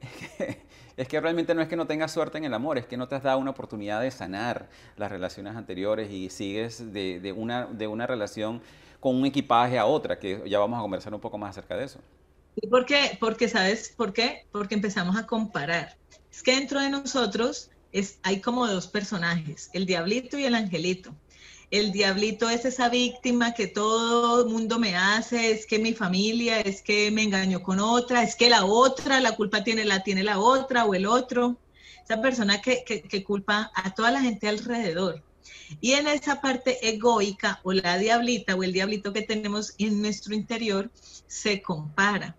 Es que realmente no es que no tengas suerte en el amor, es que no te has dado una oportunidad de sanar las relaciones anteriores y sigues de una relación con un equipaje a otra, que ya vamos a conversar un poco más acerca de eso. ¿Y por qué? Porque, ¿sabes por qué? Porque empezamos a comparar. Es que dentro de nosotros hay como dos personajes, el diablito y el angelito. El diablito es esa víctima que todo el mundo me hace, es que mi familia, es que me engañó con otra, es que la otra, la culpa la tiene la otra o el otro. Esa persona que culpa a toda la gente alrededor. Y en esa parte egoica o la diablita o el diablito que tenemos en nuestro interior se compara.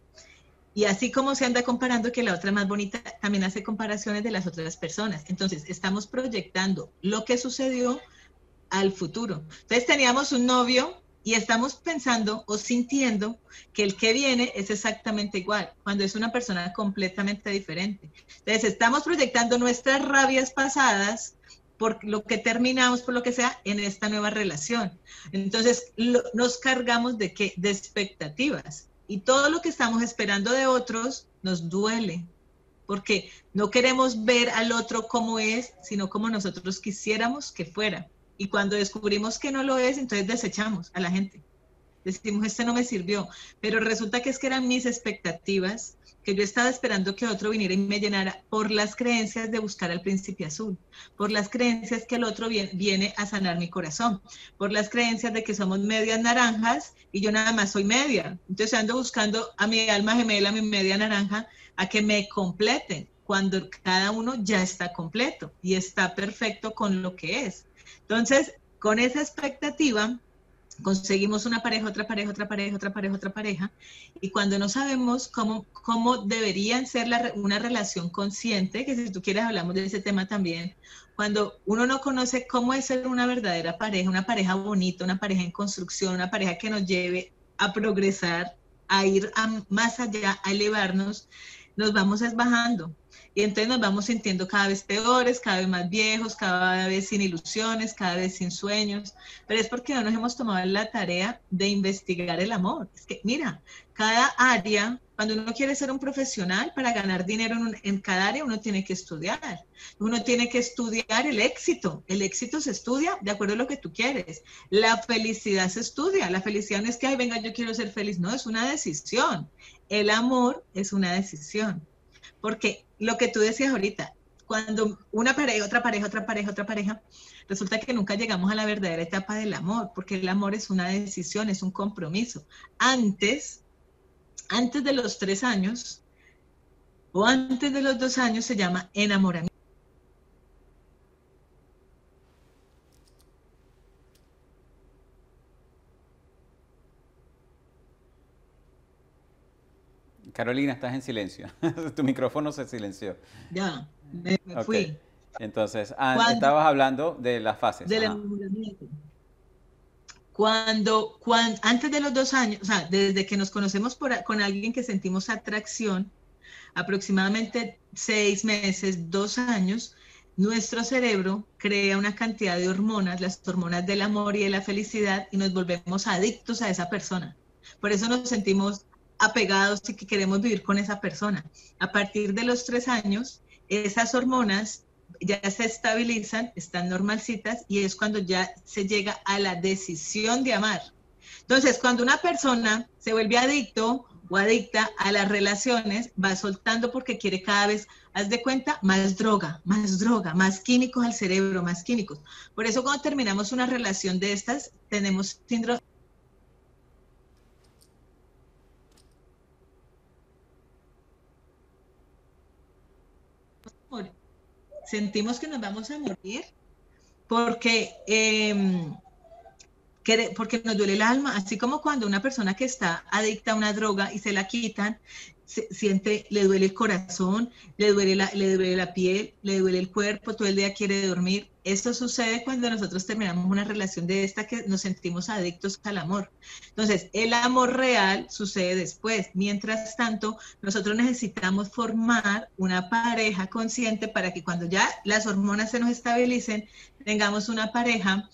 Y así como se anda comparando que la otra es más bonita, también hace comparaciones de las otras personas. Entonces, estamos proyectando lo que sucedió al futuro. Entonces, teníamos un novio y estamos pensando o sintiendo que el que viene es exactamente igual, cuando es una persona completamente diferente. Entonces, estamos proyectando nuestras rabias pasadas por lo que terminamos, por lo que sea, en esta nueva relación. Entonces, nos cargamos de qué? De expectativas. Y todo lo que estamos esperando de otros nos duele, porque no queremos ver al otro como es, sino como nosotros quisiéramos que fuera. Y cuando descubrimos que no lo es, entonces desechamos a la gente. Decimos, este no me sirvió, pero resulta que es que eran mis expectativas, que yo estaba esperando que otro viniera y me llenara por las creencias de buscar al príncipe azul, por las creencias que el otro viene a sanar mi corazón, por las creencias de que somos medias naranjas y yo nada más soy media. Entonces ando buscando a mi alma gemela, a mi media naranja, a que me completen, cuando cada uno ya está completo y está perfecto con lo que es. Entonces, con esa expectativa, conseguimos una pareja, otra pareja, otra pareja, otra pareja, otra pareja, y cuando no sabemos cómo deberían ser una relación consciente, que si tú quieres hablamos de ese tema también, cuando uno no conoce cómo es ser una verdadera pareja, una pareja bonita, una pareja en construcción, una pareja que nos lleve a progresar, a ir más allá, a elevarnos, nos vamos bajando. Y entonces nos vamos sintiendo cada vez peores, cada vez más viejos, cada vez sin ilusiones, cada vez sin sueños. Pero es porque no nos hemos tomado la tarea de investigar el amor. Es que, mira, cada área, cuando uno quiere ser un profesional, para ganar dinero en cada área, uno tiene que estudiar. Uno tiene que estudiar el éxito. El éxito se estudia de acuerdo a lo que tú quieres. La felicidad se estudia. La felicidad no es que, ay, venga, yo quiero ser feliz. No, es una decisión. El amor es una decisión. Porque lo que tú decías ahorita, cuando una pareja, otra pareja, otra pareja, otra pareja, resulta que nunca llegamos a la verdadera etapa del amor, porque el amor es una decisión, es un compromiso. Antes de los 3 años o antes de los 2 años se llama enamoramiento. Carolina, estás en silencio. Tu micrófono se silenció. Ya, me Ok. fui. Entonces, Cuando, estabas hablando de las fases. del Ajá. enamoramiento. Antes de los 2 años, o sea, desde que nos conocemos con alguien que sentimos atracción, aproximadamente 6 meses, 2 años, nuestro cerebro crea una cantidad de hormonas, las hormonas del amor y de la felicidad, y nos volvemos adictos a esa persona. Por eso nos sentimos apegados y que queremos vivir con esa persona. A partir de los 3 años, esas hormonas ya se estabilizan, están normalcitas, y es cuando ya se llega a la decisión de amar. Entonces, cuando una persona se vuelve adicto o adicta a las relaciones, va soltando porque quiere cada vez, haz de cuenta, más droga, más químicos al cerebro, más químicos. Por eso cuando terminamos una relación de estas, tenemos síndrome. Sentimos que nos vamos a morir porque porque nos duele el alma, así como cuando una persona que está adicta a una droga y se la quitan, siente, le duele el corazón, le duele la piel, le duele el cuerpo, todo el día quiere dormir. Esto sucede cuando nosotros terminamos una relación de esta, que nos sentimos adictos al amor. Entonces, el amor real sucede después. Mientras tanto, nosotros necesitamos formar una pareja consciente para que cuando ya las hormonas se nos estabilicen, tengamos una pareja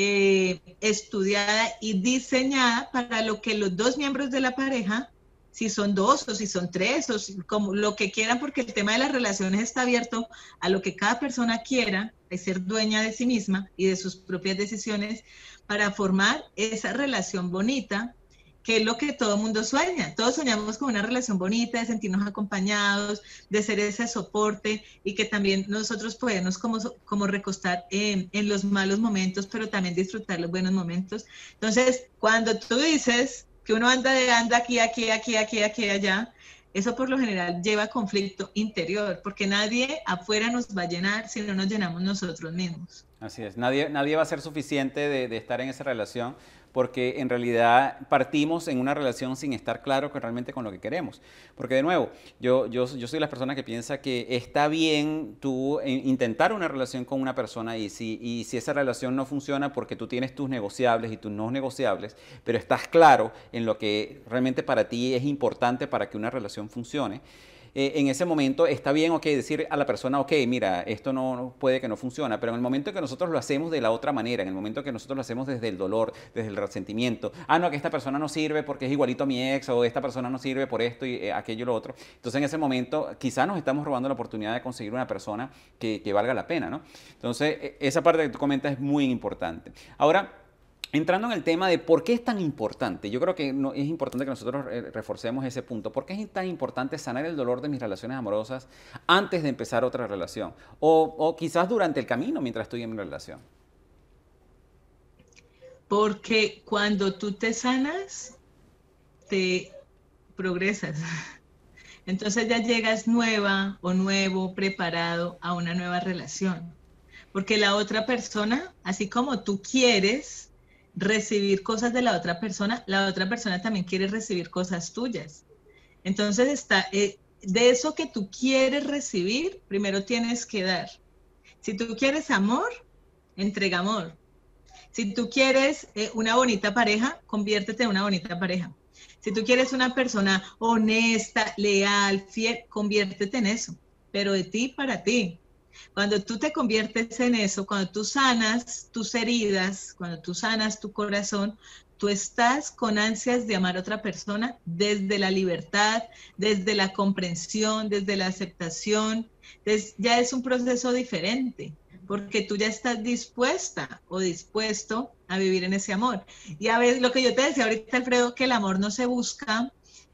estudiada y diseñada para lo que los dos miembros de la pareja, si son 2 o si son 3 o como lo que quieran, porque el tema de las relaciones está abierto a lo que cada persona quiera, de ser dueña de sí misma y de sus propias decisiones, para formar esa relación bonita, que es lo que todo mundo sueña. Todos soñamos con una relación bonita, de sentirnos acompañados, de ser ese soporte, y que también nosotros podemos como recostar en los malos momentos, pero también disfrutar los buenos momentos. Entonces, cuando tú dices que uno anda aquí, allá, eso por lo general lleva conflicto interior, porque nadie afuera nos va a llenar si no nos llenamos nosotros mismos. Así es, nadie va a ser suficiente de estar en esa relación, porque en realidad partimos en una relación sin estar claro realmente con lo que queremos. Porque de nuevo, yo soy la persona que piensa que está bien tú intentar una relación con una persona, y si esa relación no funciona porque tú tienes tus negociables y tus no negociables, pero estás claro en lo que realmente para ti es importante para que una relación funcione. En ese momento está bien, ok, decir a la persona, ok, mira, esto no puede que no funcione, pero en el momento que nosotros lo hacemos de la otra manera, en el momento que nosotros lo hacemos desde el dolor, desde el resentimiento, no, que esta persona no sirve porque es igualito a mi ex, o esta persona no sirve por esto y aquello y lo otro, entonces en ese momento quizás nos estamos robando la oportunidad de conseguir una persona que valga la pena, ¿no? Entonces, esa parte que tú comentas es muy importante. Ahora, entrando en el tema de por qué es tan importante, yo creo que es importante que nosotros reforcemos ese punto. ¿Por qué es tan importante sanar el dolor de mis relaciones amorosas antes de empezar otra relación? O quizás durante el camino mientras estoy en mi relación. Porque cuando tú te sanas, te progresas. Entonces ya llegas nueva o nuevo, preparado a una nueva relación. Porque la otra persona, así como tú quieres recibir cosas de la otra persona también quiere recibir cosas tuyas. Entonces de eso que tú quieres recibir, primero tienes que dar. Si tú quieres amor, entrega amor. Si tú quieres una bonita pareja, conviértete en una bonita pareja. Si tú quieres una persona honesta, leal, fiel, conviértete en eso, pero de ti para ti. Cuando tú te conviertes en eso, cuando tú sanas tus heridas, cuando tú sanas tu corazón, tú estás con ansias de amar a otra persona desde la libertad, desde la comprensión, desde la aceptación. Entonces, ya es un proceso diferente, porque tú ya estás dispuesta o dispuesto a vivir en ese amor. Y a veces lo que yo te decía ahorita, Alfredo, que el amor no se busca,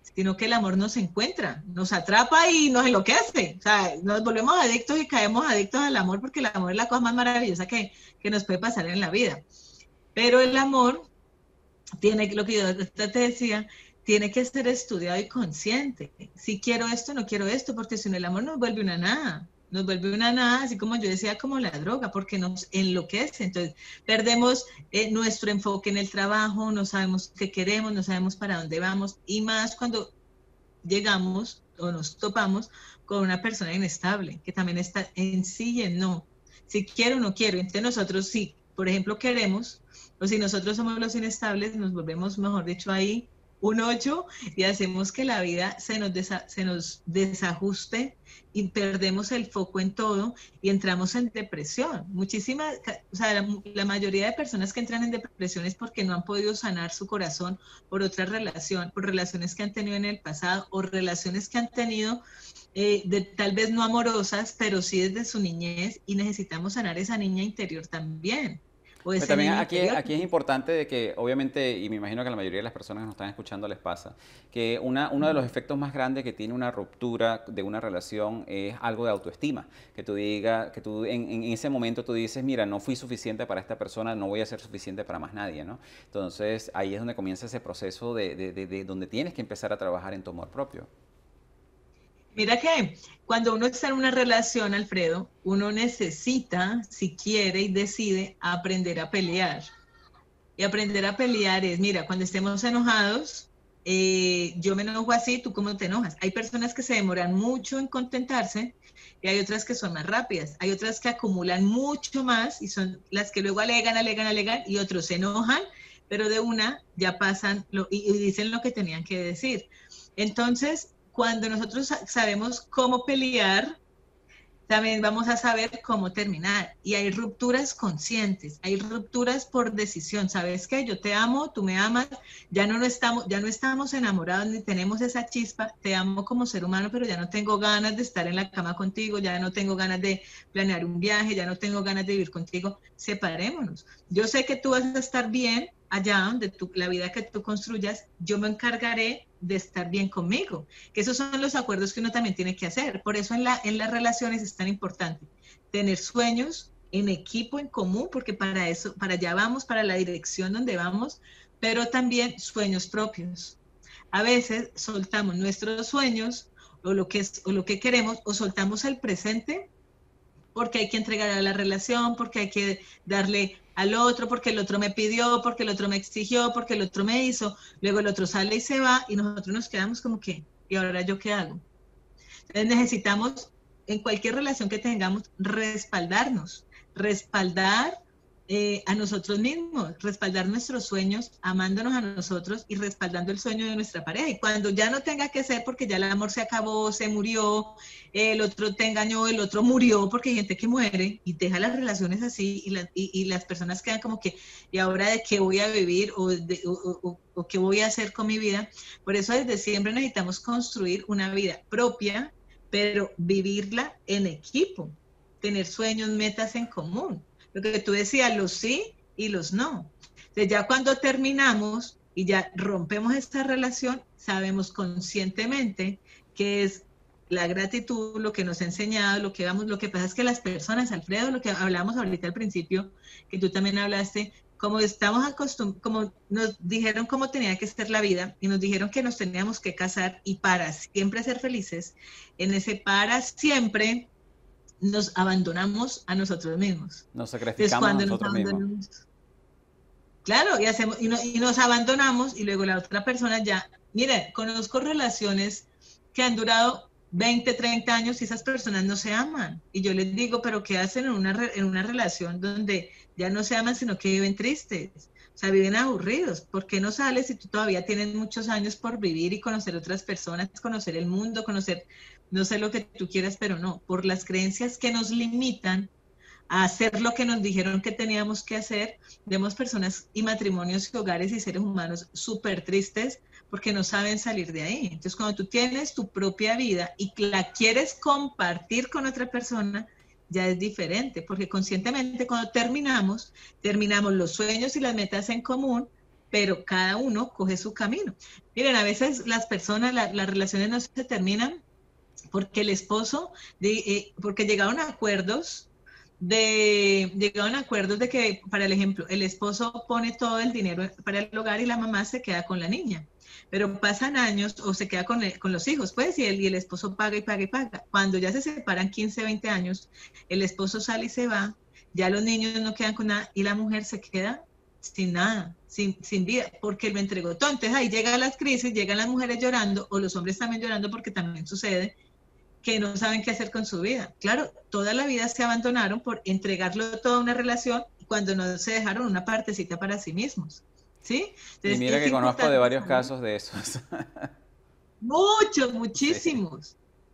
sino que el amor nos encuentra, nos atrapa y nos enloquece. O sea, nos volvemos adictos y caemos adictos al amor, porque el amor es la cosa más maravillosa que nos puede pasar en la vida. Pero el amor tiene, lo que yo te decía, tiene que ser estudiado y consciente. Si quiero esto, no quiero esto, porque si no el amor nos vuelve una nada. Nos vuelve una nada, así como yo decía, como la droga, porque nos enloquece. Entonces, perdemos nuestro enfoque en el trabajo, no sabemos qué queremos, no sabemos para dónde vamos, y más cuando llegamos o nos topamos con una persona inestable, que también está en sí y en no. Si quiero o no quiero. Entonces nosotros, si, por ejemplo, queremos, o si nosotros somos los inestables, nos volvemos, mejor dicho, ahí un 8 y hacemos que la vida se nos desajuste y perdemos el foco en todo y entramos en depresión. Muchísimas, o sea, la mayoría de personas que entran en depresión es porque no han podido sanar su corazón por otra relación, por relaciones que han tenido en el pasado o relaciones que han tenido tal vez no amorosas, pero sí desde su niñez, y necesitamos sanar esa niña interior también. Pero también aquí es importante de que, obviamente, y me imagino que a la mayoría de las personas que nos están escuchando les pasa, que uno de los efectos más grandes que tiene una ruptura de una relación es algo de autoestima. Que tú digas, que tú en ese momento tú dices, mira, no fui suficiente para esta persona, no voy a ser suficiente para más nadie, ¿no? Entonces, ahí es donde comienza ese proceso de donde tienes que empezar a trabajar en tu amor propio. Mira que cuando uno está en una relación, Alfredo, uno necesita, si quiere y decide, aprender a pelear. Y aprender a pelear es, mira, cuando estemos enojados, yo me enojo así, ¿tú cómo te enojas? Hay personas que se demoran mucho en contentarse y hay otras que son más rápidas. Hay otras que acumulan mucho más y son las que luego alegan y otros se enojan, pero de una ya pasan y dicen lo que tenían que decir. Entonces, cuando nosotros sabemos cómo pelear, también vamos a saber cómo terminar. Y hay rupturas conscientes, hay rupturas por decisión. ¿Sabes qué? Yo te amo, tú me amas, ya no estamos enamorados ni tenemos esa chispa. Te amo como ser humano, pero ya no tengo ganas de estar en la cama contigo, ya no tengo ganas de planear un viaje, ya no tengo ganas de vivir contigo. Separémonos. Yo sé que tú vas a estar bien allá donde la vida que tú construyas, yo me encargaré de estar bien conmigo, que esos son los acuerdos que uno también tiene que hacer. Por eso en las relaciones es tan importante tener sueños en equipo, en común, porque para eso, para allá vamos, para la dirección donde vamos, pero también sueños propios. A veces soltamos nuestros sueños o lo que queremos, o soltamos el presente porque hay que entregar a la relación, porque hay que darle al otro, porque el otro me pidió, porque el otro me exigió, porque el otro me hizo, luego el otro sale y se va y nosotros nos quedamos como que, ¿y ahora yo qué hago? Entonces necesitamos, en cualquier relación que tengamos, respaldar a nosotros mismos, respaldar nuestros sueños, amándonos a nosotros y respaldando el sueño de nuestra pareja. Y cuando ya no tenga que ser porque ya el amor se acabó, se murió, el otro te engañó, el otro murió, porque hay gente que muere y deja las relaciones así y las personas quedan como que, ¿y ahora de qué voy a vivir o qué voy a hacer con mi vida? Por eso desde siempre necesitamos construir una vida propia, pero vivirla en equipo, tener sueños, metas en común. Lo que tú decías, los sí y los no. Entonces ya cuando terminamos y ya rompemos esta relación, sabemos conscientemente que es la gratitud, lo que nos ha enseñado, lo que pasa es que las personas, Alfredo, lo que hablamos ahorita al principio, que tú también hablaste, como estamos acostumbrados, como nos dijeron cómo tenía que ser la vida y nos dijeron que nos teníamos que casar y para siempre ser felices, en ese para siempre nos abandonamos a nosotros mismos. Nos sacrificamos a nosotros mismos. Claro, y nos abandonamos y luego la otra persona ya, mire, conozco relaciones que han durado 20, 30 años y esas personas no se aman. Y yo les digo, pero ¿qué hacen en una relación donde ya no se aman, sino que viven tristes? O sea, viven aburridos. ¿Por qué no sales si tú todavía tienes muchos años por vivir y conocer otras personas, conocer el mundo, conocer, no sé lo que tú quieras, pero no, por las creencias que nos limitan a hacer lo que nos dijeron que teníamos que hacer, vemos personas y matrimonios y hogares y seres humanos súper tristes porque no saben salir de ahí. Entonces, cuando tú tienes tu propia vida y la quieres compartir con otra persona, ya es diferente, porque conscientemente cuando terminamos los sueños y las metas en común, pero cada uno coge su camino. Miren, a veces las personas, las relaciones no se terminan porque el esposo, porque llegaron a acuerdos de que, para el ejemplo, el esposo pone todo el dinero para el hogar y la mamá se queda con la niña. Pero pasan años o se queda con los hijos, pues, y el esposo paga y paga y paga. Cuando ya se separan 15, 20 años, el esposo sale y se va, ya los niños no quedan con nada y la mujer se queda sin nada, sin vida, porque lo entregó todo. Entonces ahí llegan las crisis, llegan las mujeres llorando o los hombres también llorando porque también sucede que no saben qué hacer con su vida. Claro, toda la vida se abandonaron por entregarlo todo a una relación cuando no se dejaron una partecita para sí mismos. ¿Sí? Y Entonces, mira es que conozco de importante varios saber. casos de esos. Muchos, Sí, muchísimos.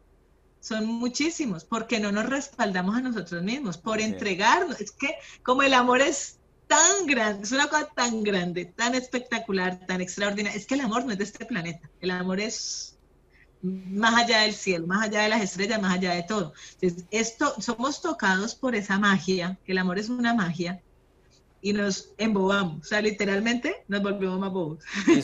Son muchísimos, porque no nos respaldamos a nosotros mismos, por así es. entregarnos. Es que como el amor es tan grande, es una cosa tan grande, tan espectacular, tan extraordinaria, es que el amor no es de este planeta, el amor es más allá del cielo, más allá de las estrellas, más allá de todo. Entonces, somos tocados por esa magia, que el amor es una magia, y nos embobamos, o sea, literalmente nos volvemos más bobos.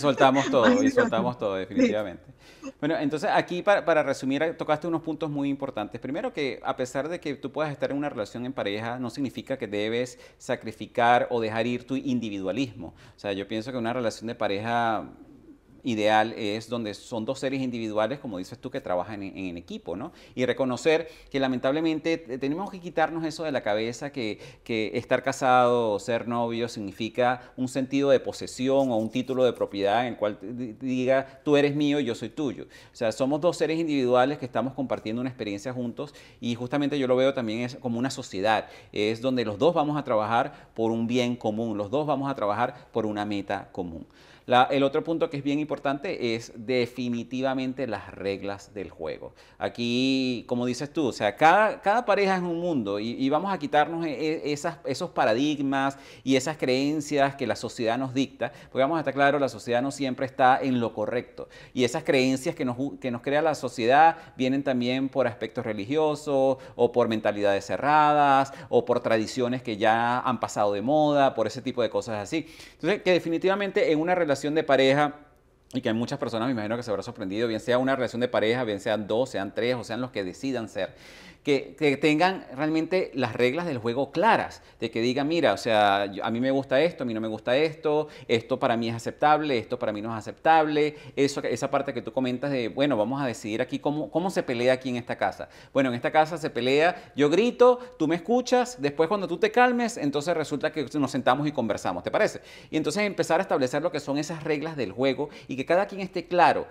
Y soltamos todo, Sí. definitivamente. Bueno, entonces aquí para resumir, tocaste unos puntos muy importantes. Primero que a pesar de que tú puedas estar en una relación en pareja, no significa que debes sacrificar o dejar ir tu individualismo. O sea, yo pienso que una relación de pareja ideal es donde son dos seres individuales, como dices tú, que trabajan en equipo, ¿no? Y reconocer que lamentablemente tenemos que quitarnos eso de la cabeza, que estar casado o ser novio significa un sentido de posesión o un título de propiedad en el cual diga tú eres mío y yo soy tuyo. O sea, somos dos seres individuales que estamos compartiendo una experiencia juntos y justamente yo lo veo también es como una sociedad, es donde los dos vamos a trabajar por un bien común, los dos vamos a trabajar por una meta común. El otro punto que es bien importante es definitivamente las reglas del juego. Aquí, como dices tú, o sea, cada pareja es un mundo y vamos a quitarnos esos paradigmas y esas creencias que la sociedad nos dicta, porque vamos a estar claros, la sociedad no siempre está en lo correcto. Y esas creencias que nos crea la sociedad vienen también por aspectos religiosos o por mentalidades cerradas o por tradiciones que ya han pasado de moda, por ese tipo de cosas así. Entonces, que definitivamente en una relación de pareja, y que hay muchas personas, me imagino que se habrá sorprendido, bien sea una relación de pareja, bien sean dos, sean tres, o sean los que decidan ser, que tengan realmente las reglas del juego claras, de que digan, mira, o sea, a mí me gusta esto, a mí no me gusta esto para mí es aceptable, esto para mí no es aceptable, esa parte que tú comentas de, bueno, vamos a decidir aquí cómo se pelea aquí en esta casa. Bueno, en esta casa se pelea, yo grito, tú me escuchas, después cuando tú te calmes, entonces resulta que nos sentamos y conversamos, ¿te parece? Y entonces empezar a establecer lo que son esas reglas del juego y que cada quien esté claro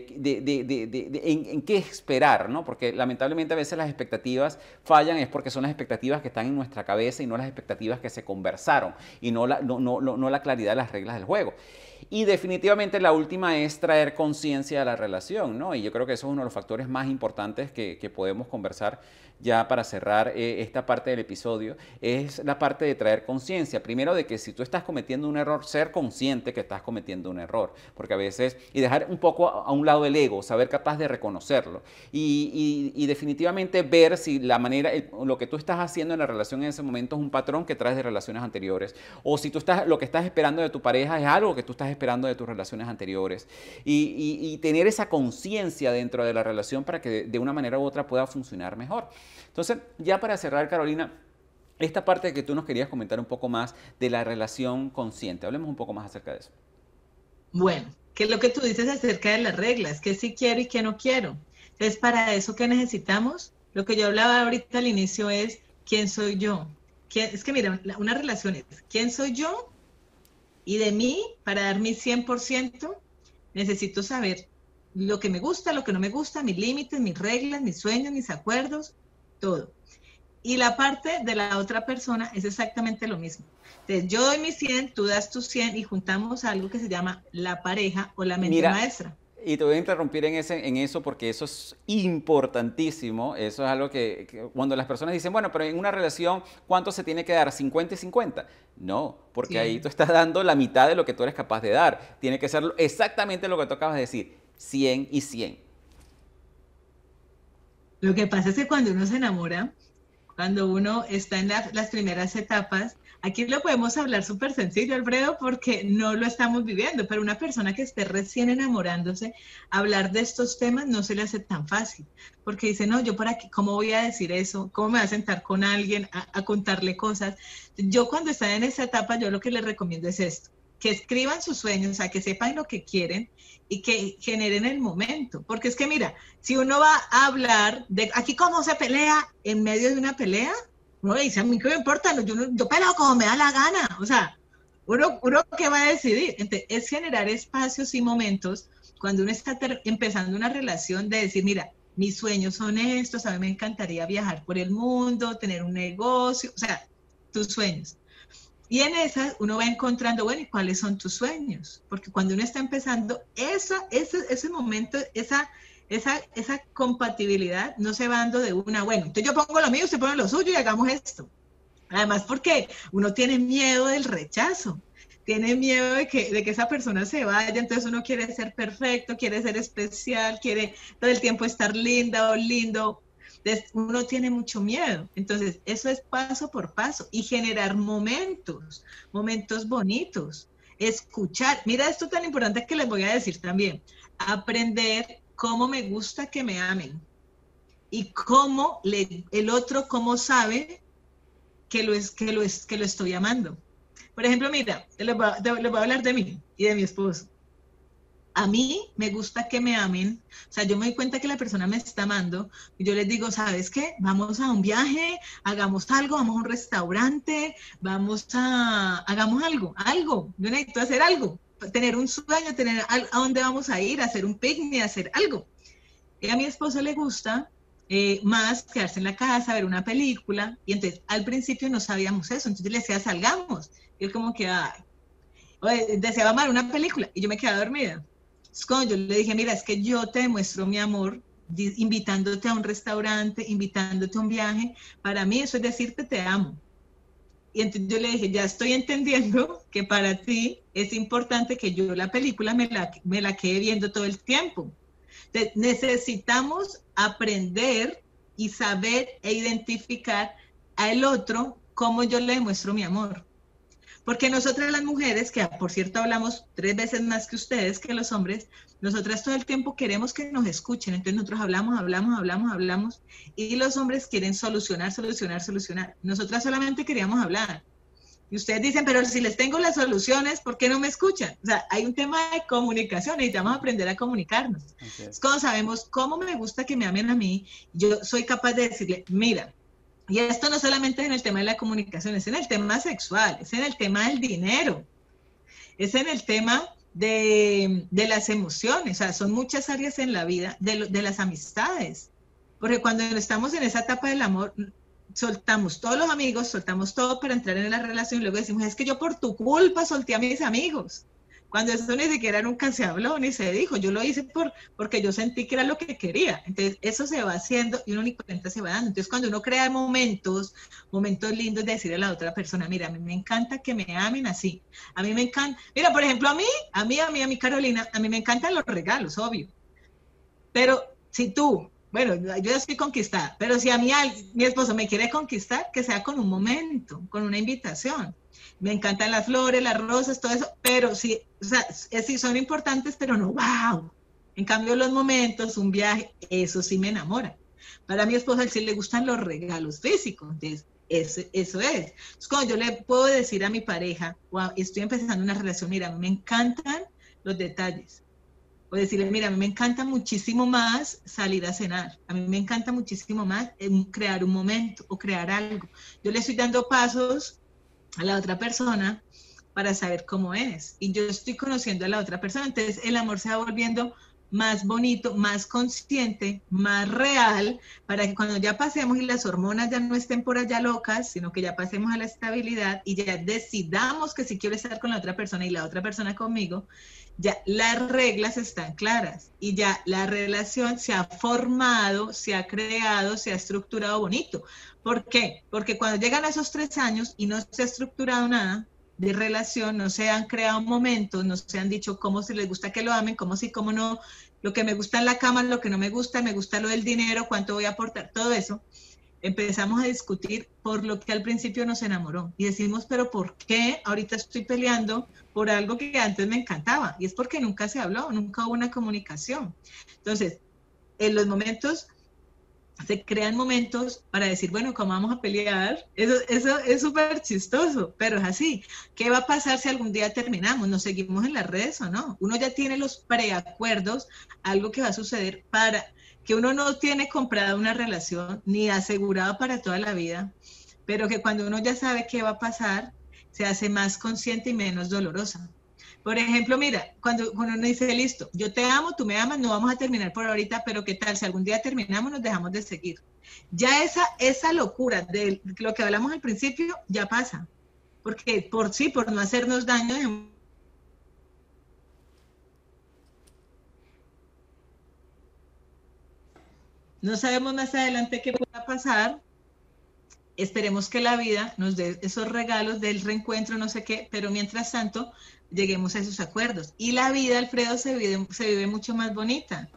en qué esperar, ¿no? Porque lamentablemente a veces las expectativas fallan es porque son las expectativas que están en nuestra cabeza y no las expectativas que se conversaron y no la claridad de las reglas del juego. Y definitivamente la última es traer conciencia a la relación, ¿no? Y yo creo que eso es uno de los factores más importantes que podemos conversar ya para cerrar esta parte del episodio, es la parte de traer conciencia. Primero de que si tú estás cometiendo un error, ser consciente que estás cometiendo un error, porque a veces, y dejar un poco a un lado el ego, saber capaz de reconocerlo. Y definitivamente ver si la manera, lo que tú estás haciendo en la relación en ese momento es un patrón que traes de relaciones anteriores, o si lo que estás esperando de tu pareja es algo que tú estás esperando de tus relaciones anteriores. Y tener esa conciencia dentro de la relación para que de una manera u otra pueda funcionar mejor. Entonces, ya para cerrar, Carolina, esta parte que tú nos querías comentar un poco más de la relación consciente. Hablemos un poco más acerca de eso. Bueno, ¿qué es lo que tú dices acerca de las reglas? ¿Qué sí quiero y qué no quiero? Entonces, para eso, ¿qué necesitamos? Lo que yo hablaba ahorita al inicio es, ¿quién soy yo? Es que mira, una relación es, ¿quién soy yo? Y de mí, para dar mi 100%, necesito saber lo que me gusta, lo que no me gusta, mis límites, mis reglas, mis sueños, mis acuerdos, todo. Y la parte de la otra persona es exactamente lo mismo. Entonces, yo doy mi 100, tú das tu 100 y juntamos algo que se llama la pareja o la mente Mira, maestra. y te voy a interrumpir en eso porque eso es importantísimo. Eso es algo que cuando las personas dicen, bueno, pero en una relación, ¿cuánto se tiene que dar? ¿50 y 50? No, porque ahí tú 100. estás dando la mitad de lo que tú eres capaz de dar. Tiene que ser exactamente lo que tú acabas de decir, 100 y 100. Lo que pasa es que cuando uno se enamora, cuando uno está en las primeras etapas, aquí lo podemos hablar súper sencillo, Alfredo, porque no lo estamos viviendo, pero una persona que esté recién enamorándose, hablar de estos temas no se le hace tan fácil, porque dice, no, yo por aquí, ¿cómo voy a decir eso? ¿Cómo me voy a sentar con alguien a contarle cosas? Yo cuando están en esa etapa, yo lo que les recomiendo es esto, que escriban sus sueños, o sea, que sepan lo que quieren y que generen el momento, porque es que mira, si uno va a hablar de aquí cómo se pelea en medio de una pelea, no dice, a mí qué me importa, yo peleo como me da la gana, o sea, uno qué va a decidir. Entonces, es generar espacios y momentos cuando uno está empezando una relación de decir, mira, mis sueños son estos, a mí me encantaría viajar por el mundo, tener un negocio, o sea, tus sueños. Y en esas uno va encontrando, bueno, ¿y cuáles son tus sueños? Porque cuando uno está empezando, ese momento, esa compatibilidad no se va dando de una, bueno, entonces yo pongo lo mío, usted pone lo suyo y hagamos esto. Además, porque uno tiene miedo del rechazo, tiene miedo de que esa persona se vaya, entonces uno quiere ser perfecto, quiere ser especial, quiere todo el tiempo estar linda o lindo. Entonces, uno tiene mucho miedo. Entonces, eso es paso por paso y generar momentos bonitos, escuchar. Mira esto tan importante que les voy a decir también. Aprender cómo me gusta que me amen y el otro cómo sabe que lo estoy amando. Por ejemplo, mira, les voy a hablar de mí y de mi esposo. A mí me gusta que me amen, o sea, yo me doy cuenta que la persona me está amando y yo les digo, ¿sabes qué? Vamos a un viaje, hagamos algo, vamos a un restaurante, hagamos algo, yo necesito hacer algo, tener un sueño, tener a dónde vamos a ir, hacer un picnic, hacer algo. Y a mi esposo le gusta más quedarse en la casa, ver una película, y entonces al principio no sabíamos eso, entonces le decía, salgamos, y él como que, deseaba amar una película, y yo me quedaba dormida. Entonces cuando yo le dije, mira, es que yo te demuestro mi amor, invitándote a un restaurante, invitándote a un viaje, para mí eso es decirte te amo. Y entonces yo le dije, ya estoy entendiendo que para ti es importante que yo la película me la quede viendo todo el tiempo. Entonces, necesitamos aprender y saber e identificar al otro cómo yo le demuestro mi amor. Porque nosotras las mujeres, que por cierto hablamos 3 veces más que ustedes, que los hombres, nosotras todo el tiempo queremos que nos escuchen. Entonces nosotros hablamos, y los hombres quieren solucionar. Nosotras solamente queríamos hablar. Y ustedes dicen, pero si les tengo las soluciones, ¿por qué no me escuchan? O sea, hay un tema de comunicación, necesitamos aprender a comunicarnos. Okay. Es cuando sabemos cómo me gusta que me amen a mí, yo soy capaz de decirle, mira, y esto no solamente es en el tema de la comunicación, es en el tema sexual, es en el tema del dinero, es en el tema de las emociones, o sea, son muchas áreas en la vida, de las amistades, porque cuando estamos en esa etapa del amor, soltamos todos los amigos, soltamos todo para entrar en la relación y luego decimos, es que yo por tu culpa solté a mis amigos. Cuando eso ni siquiera nunca se habló ni se dijo, yo lo hice porque yo sentí que era lo que quería. Entonces eso se va haciendo y uno ni cuenta se va dando. Entonces cuando uno crea momentos lindos de decirle a la otra persona, mira, a mí me encanta que me amen así. A mí me encanta, mira, por ejemplo, a mí Carolina, a mí me encantan los regalos, obvio. Pero si tú, bueno, yo ya estoy conquistada, pero si a mí mi esposo me quiere conquistar, que sea con un momento, con una invitación. Me encantan las flores, las rosas, todo eso, pero sí, o sea, sí son importantes, pero no, wow. En cambio, los momentos, un viaje, eso sí me enamora. Para mi esposa sí le gustan los regalos físicos, entonces eso es. Entonces, cuando yo le puedo decir a mi pareja, wow, estoy empezando una relación, mira, me encantan los detalles. O decirle, mira, a mí me encanta muchísimo más salir a cenar. A mí me encanta muchísimo más crear un momento o crear algo. Yo le estoy dando pasos a la otra persona para saber cómo es. Y yo estoy conociendo a la otra persona. Entonces el amor se va volviendo más bonito, más consciente, más real, para que cuando ya pasemos y las hormonas ya no estén por allá locas, sino que ya pasemos a la estabilidad y ya decidamos que si quiero estar con la otra persona y la otra persona conmigo, ya las reglas están claras y ya la relación se ha formado, se ha creado, se ha estructurado bonito. ¿Por qué? Porque cuando llegan a esos 3 años y no se ha estructurado nada de relación, no se han creado momentos, no se han dicho cómo se les gusta que lo amen, cómo sí, cómo no, lo que me gusta en la cama, lo que no me gusta lo del dinero, cuánto voy a aportar, todo eso. empezamos a discutir por lo que al principio nos enamoró. Y decimos, pero ¿por qué ahorita estoy peleando por algo que antes me encantaba? Y es porque nunca se habló, nunca hubo una comunicación. Entonces, en los momentos, se crean momentos para decir, bueno, ¿cómo vamos a pelear? Eso es súper chistoso, pero es así. ¿Qué va a pasar si algún día terminamos? ¿Nos seguimos en las redes o no? Uno ya tiene los preacuerdos, algo que va a suceder para que uno no tiene comprada una relación ni asegurada para toda la vida, pero que cuando uno ya sabe qué va a pasar, se hace más consciente y menos dolorosa. Por ejemplo, mira, cuando uno dice, listo, yo te amo, tú me amas, no vamos a terminar por ahorita, pero ¿qué tal si algún día terminamos, nos dejamos de seguir? Ya esa locura de lo que hablamos al principio ya pasa, porque por no hacernos daño, no sabemos más adelante qué pueda pasar. Esperemos que la vida nos dé esos regalos del reencuentro, no sé qué, pero mientras tanto lleguemos a esos acuerdos. Y la vida, Alfredo, se vive mucho más bonita,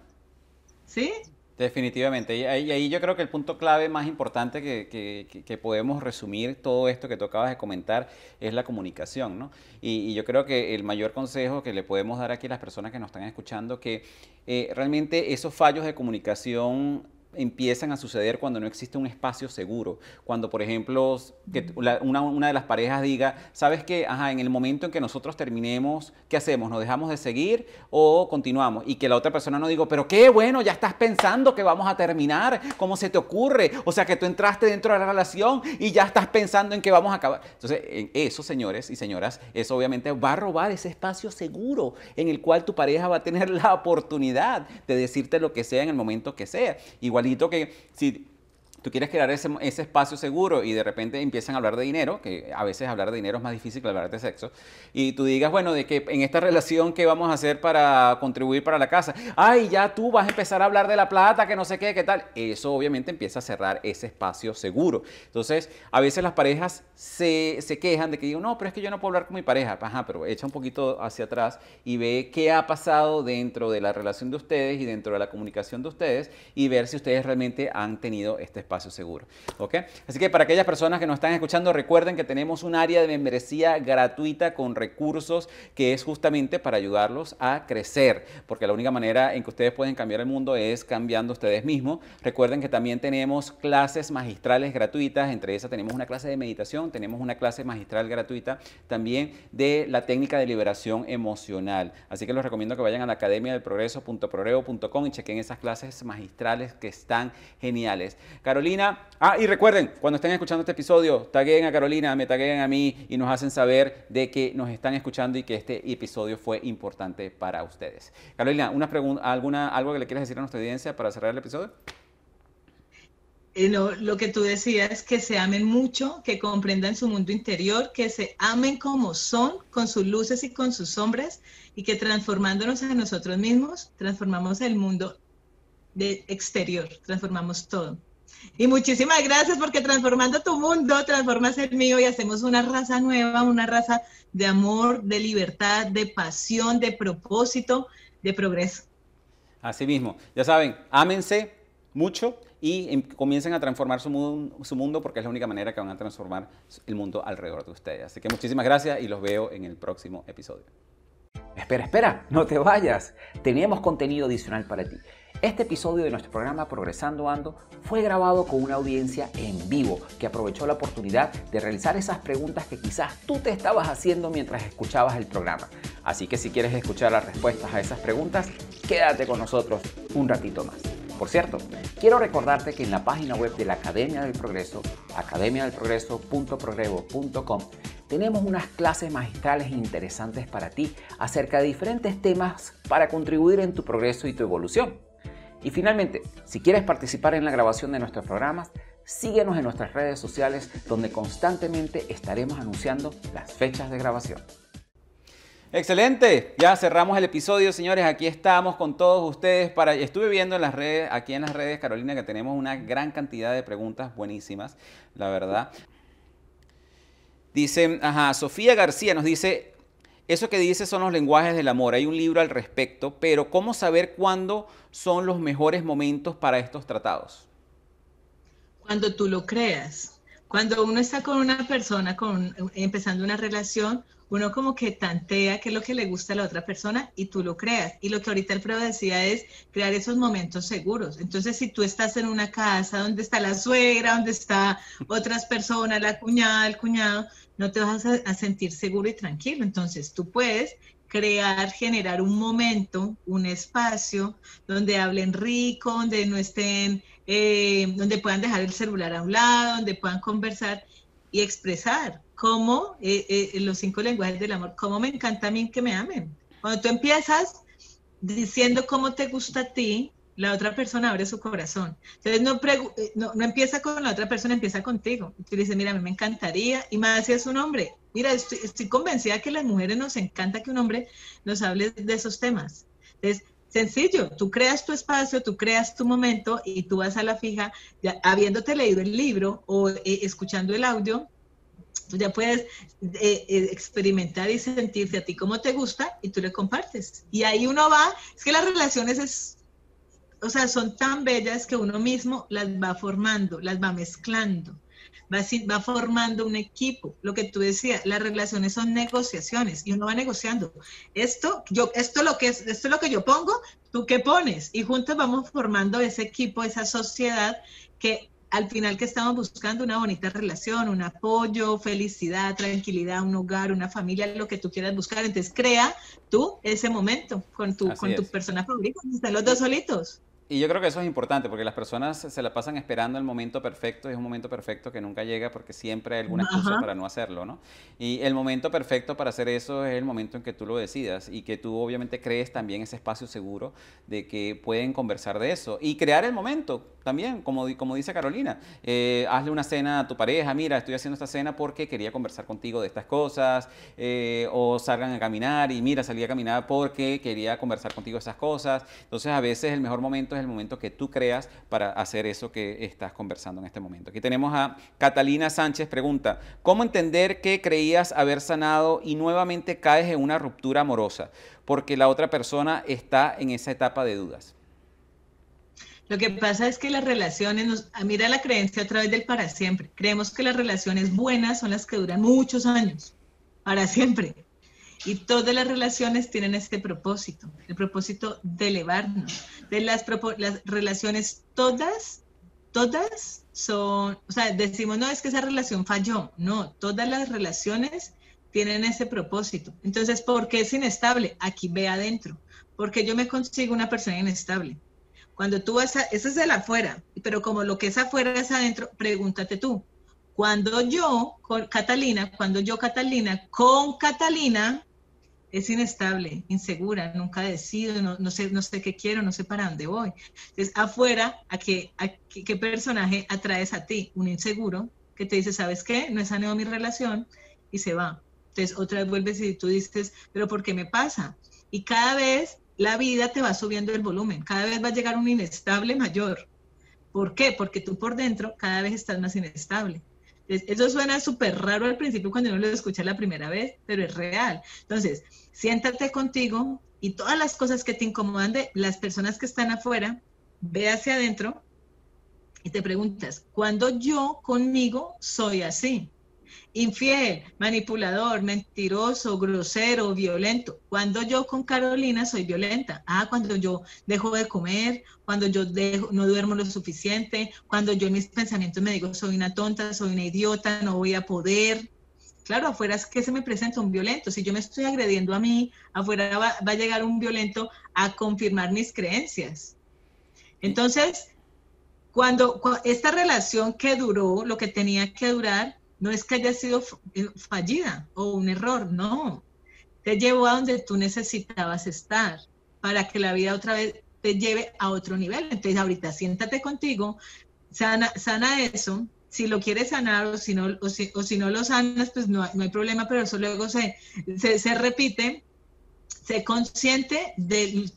¿sí? Definitivamente. Y ahí yo creo que el punto clave más importante que podemos resumir todo esto que tú acabas de comentar es la comunicación, ¿no? Y yo creo que el mayor consejo que le podemos dar aquí a las personas que nos están escuchando, que realmente esos fallos de comunicación empiezan a suceder cuando no existe un espacio seguro. Cuando, por ejemplo, que una de las parejas diga, ¿sabes qué? Ajá, en el momento en que nosotros terminemos, ¿qué hacemos? ¿Nos dejamos de seguir o continuamos? Y que la otra persona no diga, pero qué bueno, ya estás pensando que vamos a terminar, ¿cómo se te ocurre? O sea, que tú entraste dentro de la relación y ya estás pensando en que vamos a acabar. Entonces, eso, señores y señoras, eso obviamente va a robar ese espacio seguro en el cual tu pareja va a tener la oportunidad de decirte lo que sea en el momento que sea. Igualito que si tú quieres crear ese espacio seguro y de repente empiezan a hablar de dinero, que a veces hablar de dinero es más difícil que hablar de sexo, y tú digas, bueno, de que en esta relación, ¿qué vamos a hacer para contribuir para la casa? Ay, ya tú vas a empezar a hablar de la plata, que no sé qué, qué tal. Eso obviamente empieza a cerrar ese espacio seguro. Entonces, a veces las parejas se quejan de que digo, no, pero es que yo no puedo hablar con mi pareja. Ajá, pero echa un poquito hacia atrás y ve qué ha pasado dentro de la relación de ustedes y dentro de la comunicación de ustedes y ver si ustedes realmente han tenido este espacio seguro, ¿ok? Así que para aquellas personas que nos están escuchando, recuerden que tenemos un área de membresía gratuita con recursos que es justamente para ayudarlos a crecer, porque la única manera en que ustedes pueden cambiar el mundo es cambiando ustedes mismos. Recuerden que también tenemos clases magistrales gratuitas, entre esas tenemos una clase de meditación, tenemos una clase magistral gratuita también de la técnica de liberación emocional. Así que les recomiendo que vayan a la academiadelprogreso.progreso.com y chequen esas clases magistrales que están geniales. Carolina, y recuerden, cuando estén escuchando este episodio, tagueen a Carolina, me tagueen a mí y nos hacen saber de que nos están escuchando y que este episodio fue importante para ustedes. Carolina, una pregunta, algo que le quieras decir a nuestra audiencia para cerrar el episodio? Lo que tú decías, que se amen mucho, que comprendan su mundo interior, que se amen como son, con sus luces y con sus sombras, y que transformándonos a nosotros mismos, transformamos el mundo exterior, transformamos todo. Y muchísimas gracias porque transformando tu mundo, transformas el mío y hacemos una raza nueva, una raza de amor, de libertad, de pasión, de propósito, de progreso. Así mismo, ya saben, ámense mucho y comiencen a transformar su mundo porque es la única manera que van a transformar el mundo alrededor de ustedes. Así que muchísimas gracias y los veo en el próximo episodio. Espera, no te vayas. Tenemos contenido adicional para ti. Este episodio de nuestro programa Progresando Ando fue grabado con una audiencia en vivo que aprovechó la oportunidad de realizar esas preguntas que quizás tú te estabas haciendo mientras escuchabas el programa. Así que si quieres escuchar las respuestas a esas preguntas, quédate con nosotros un ratito más. Por cierto, quiero recordarte que en la página web de la Academia del Progreso, academiadelprogreso.progreso.com, tenemos unas clases magistrales interesantes para ti acerca de diferentes temas para contribuir en tu progreso y tu evolución. Y finalmente, si quieres participar en la grabación de nuestros programas, síguenos en nuestras redes sociales donde constantemente estaremos anunciando las fechas de grabación. Excelente, ya cerramos el episodio, señores. Aquí estamos con todos ustedes. Estuve viendo en las redes, aquí en las redes, Carolina, que tenemos una gran cantidad de preguntas buenísimas, la verdad. Dice, Sofía García nos dice, eso que dice son los lenguajes del amor. Hay un libro al respecto, pero ¿cómo saber cuándo son los mejores momentos para estos tratados? Cuando tú lo creas. Cuando uno está con una persona, empezando una relación, uno como que tantea qué es lo que le gusta a la otra persona y tú lo creas. Y lo que ahorita Alfredo decía es crear esos momentos seguros. Entonces, si tú estás en una casa donde está la suegra, donde está otras personas, la cuñada, el cuñado, no te vas a sentir seguro y tranquilo. Entonces, tú puedes generar un momento, un espacio donde hablen rico, donde no estén, donde puedan dejar el celular a un lado, donde puedan conversar y expresar cómo los 5 lenguajes del amor, cómo me encanta a mí que me amen. Cuando tú empiezas diciendo cómo te gusta a ti, la otra persona abre su corazón. Entonces no empieza con la otra persona, empieza contigo. Y tú le dices, mira, a mí me encantaría, y más si es un hombre. Mira, estoy convencida que a las mujeres nos encanta que un hombre nos hable de esos temas. Entonces, sencillo, tú creas tu espacio, tú creas tu momento y tú vas a la fija, ya, habiéndote leído el libro o escuchando el audio, tú ya puedes experimentar y sentirte a ti como te gusta y tú le compartes. Y ahí uno va, es que las relaciones son tan bellas que uno mismo las va formando, las va mezclando, va formando un equipo. Lo que tú decías, las relaciones son negociaciones y uno va negociando. Esto es lo que yo pongo, ¿tú qué pones? Y juntos vamos formando ese equipo, esa sociedad que al final que estamos buscando una bonita relación, un apoyo, felicidad, tranquilidad, un hogar, una familia, lo que tú quieras buscar. Entonces crea tú ese momento con tu persona favorita, están los dos solitos. Y yo creo que eso es importante porque las personas se la pasan esperando el momento perfecto y es un momento perfecto que nunca llega porque siempre hay alguna excusa para no hacerlo, ¿no? Y el momento perfecto para hacer eso es el momento en que tú lo decidas y que tú obviamente crees también ese espacio seguro de que pueden conversar de eso y crear el momento también, como dice Carolina. Hazle una cena a tu pareja, mira, estoy haciendo esta cena porque quería conversar contigo de estas cosas, o salgan a caminar y mira, salí a caminar porque quería conversar contigo de esas cosas. Entonces a veces el mejor momento es el momento que tú creas para hacer eso que estás conversando en este momento. Aquí tenemos a Catalina Sánchez, pregunta, ¿cómo entender que creías haber sanado y nuevamente caes en una ruptura amorosa porque la otra persona está en esa etapa de dudas? Lo que pasa es que las relaciones, mira la creencia a través del para siempre. Creemos que las relaciones buenas son las que duran muchos años, para siempre. Y todas las relaciones tienen este propósito, el propósito de elevarnos. De las relaciones todas son, o sea, decimos, no, es que esa relación falló. No, todas las relaciones tienen ese propósito. Entonces, ¿por qué es inestable? Aquí ve adentro. Porque yo me consigo una persona inestable. Cuando tú vas eso es el afuera, pero como lo que es afuera es adentro, pregúntate tú. Cuando yo, Catalina, con Catalina, es inestable, insegura, nunca decido, no sé qué quiero, no sé para dónde voy. Entonces, afuera, ¿qué personaje atraes a ti? Un inseguro que te dice, ¿sabes qué? No he saneado mi relación y se va. Entonces, otra vez vuelves y tú dices, ¿pero por qué me pasa? Y cada vez la vida te va subiendo el volumen, cada vez va a llegar un inestable mayor. ¿Por qué? Porque tú por dentro cada vez estás más inestable. Eso suena súper raro al principio cuando uno lo escucha la primera vez, pero es real. Entonces, siéntate contigo y todas las cosas que te incomodan de las personas que están afuera, ve hacia adentro y te preguntas, ¿cuándo yo conmigo soy así? Infiel, manipulador, mentiroso, grosero, violento. Cuando yo con Carolina soy violenta. Cuando yo dejo de comer, cuando yo no duermo lo suficiente, cuando yo en mis pensamientos me digo soy una tonta, soy una idiota, no voy a poder. Claro, afuera es que se me presenta un violento. Si yo me estoy agrediendo a mí, afuera va a llegar un violento a confirmar mis creencias. Entonces, cuando esta relación que duró, lo que tenía que durar, no es que haya sido fallida o un error, no. Te llevó a donde tú necesitabas estar para que la vida otra vez te lleve a otro nivel. Entonces ahorita siéntate contigo, sana eso. Si lo quieres sanar o si no lo sanas, pues no hay problema, pero eso luego se repite. Sé consciente de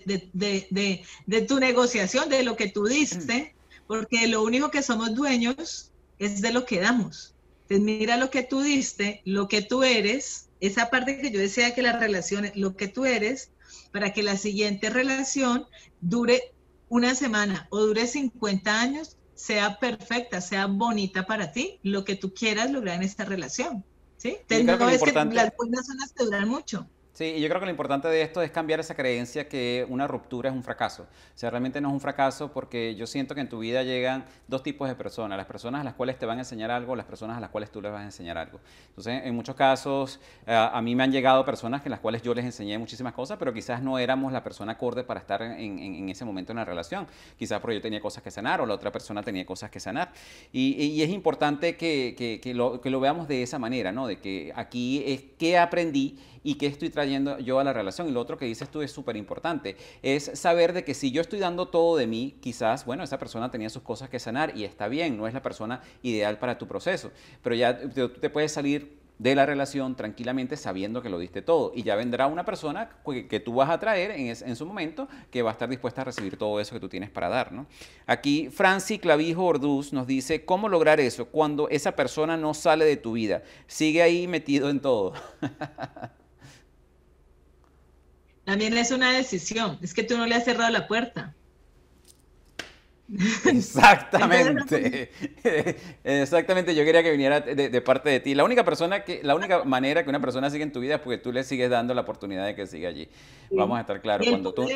tu negociación, de lo que tú diste, porque lo único que somos dueños es de lo que damos. Entonces mira lo que tú diste, lo que tú eres, esa parte que yo decía que las relaciones, lo que tú eres, para que la siguiente relación dure una semana o dure 50 años, sea perfecta, sea bonita para ti, lo que tú quieras lograr en esta relación, ¿sí? Yo Entonces, creo que no lo es que importante... las buenas son las que duran mucho. Sí, y yo creo que lo importante de esto es cambiar esa creencia que una ruptura es un fracaso. O sea, realmente no es un fracaso porque yo siento que en tu vida llegan dos tipos de personas, las personas a las cuales te van a enseñar algo, las personas a las cuales tú les vas a enseñar algo. Entonces, en muchos casos, a mí me han llegado personas que las cuales yo les enseñé muchísimas cosas, pero quizás no éramos la persona acorde para estar en ese momento en la relación. Quizás porque yo tenía cosas que sanar o la otra persona tenía cosas que sanar. Y es importante que lo veamos de esa manera, ¿no? De que aquí es qué aprendí y qué estoy trayendo yo a la relación. Y lo otro que dices tú es súper importante, es saber de que si yo estoy dando todo de mí, quizás, bueno, esa persona tenía sus cosas que sanar y está bien, no es la persona ideal para tu proceso, pero ya tú te puedes salir de la relación tranquilamente sabiendo que lo diste todo y ya vendrá una persona que tú vas a traer en su momento que va a estar dispuesta a recibir todo eso que tú tienes para dar, ¿no? Aquí Franci Clavijo Orduz nos dice, ¿cómo lograr eso cuando esa persona no sale de tu vida? Sigue ahí metido en todo. También es una decisión, es que tú no le has cerrado la puerta. Exactamente. Exactamente, yo quería que viniera de parte de ti. La única manera que una persona sigue en tu vida es porque tú le sigues dando la oportunidad de que siga allí. Vamos a estar claros.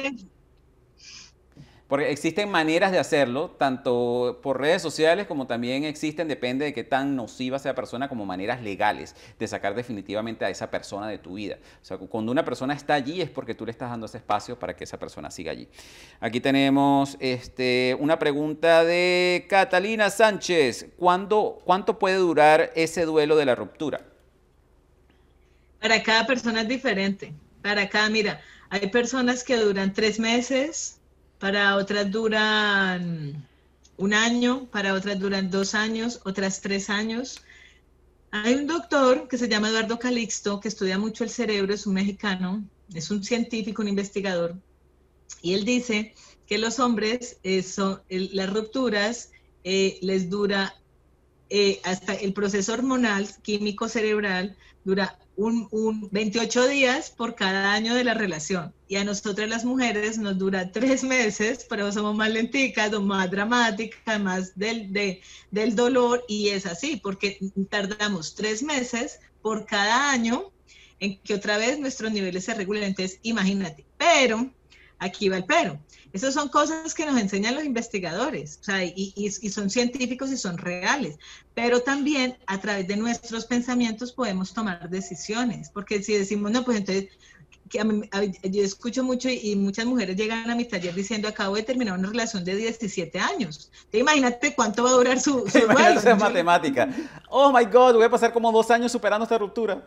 Porque existen maneras de hacerlo, tanto por redes sociales como también existen, depende de qué tan nociva sea la persona, como maneras legales de sacar definitivamente a esa persona de tu vida. O sea, cuando una persona está allí es porque tú le estás dando ese espacio para que esa persona siga allí. Aquí tenemos una pregunta de Catalina Sánchez. ¿Cuánto puede durar ese duelo de la ruptura? Para cada persona es diferente. Mira, hay personas que duran 3 meses, para otras duran 1 año, para otras duran 2 años, otras 3 años. Hay un doctor que se llama Eduardo Calixto, que estudia mucho el cerebro, es un mexicano, es un científico, un investigador, y él dice que los hombres, las rupturas les dura hasta el proceso hormonal, químico cerebral, dura 28 días por cada año de la relación. Y a nosotras las mujeres nos dura 3 meses, pero somos más lenticas, más dramáticas, más del dolor, y es así, porque tardamos 3 meses por cada año en que otra vez nuestros niveles se regulen. Entonces, imagínate, pero, aquí va el pero. Esas son cosas que nos enseñan los investigadores, o sea, y son científicos y son reales, pero también a través de nuestros pensamientos podemos tomar decisiones, porque si decimos, no, pues entonces, yo escucho mucho y muchas mujeres llegan a mi taller diciendo, acabo de terminar una relación de 17 años. Entonces, imagínate cuánto va a durar su duelo. Eso es matemática. Oh my God, voy a pasar como 2 años superando esta ruptura.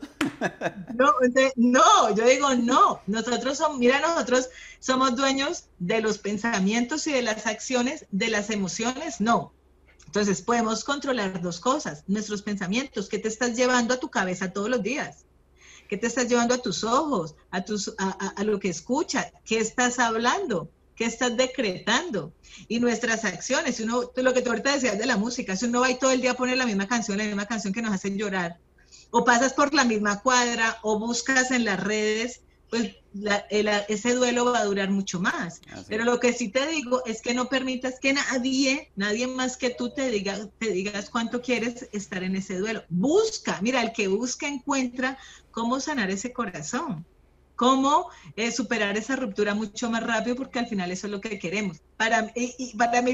No, yo digo no. Nosotros somos dueños de los pensamientos y de las acciones, de las emociones, no. Entonces podemos controlar 2 cosas, nuestros pensamientos, ¿qué te estás llevando a tu cabeza todos los días? ¿Qué te estás llevando a tus ojos, a lo que escuchas? ¿Qué estás hablando? ¿Qué estás decretando? Y nuestras acciones, lo que tú ahorita decías de la música, si uno va y todo el día pone la misma canción que nos hace llorar, o pasas por la misma cuadra, o buscas en las redes, pues ese duelo va a durar mucho más. Pero lo que sí te digo es que no permitas que nadie más que tú te digas cuánto quieres estar en ese duelo. Mira, el que busca encuentra cómo sanar ese corazón, cómo superar esa ruptura mucho más rápido, porque al final eso es lo que queremos. Para mí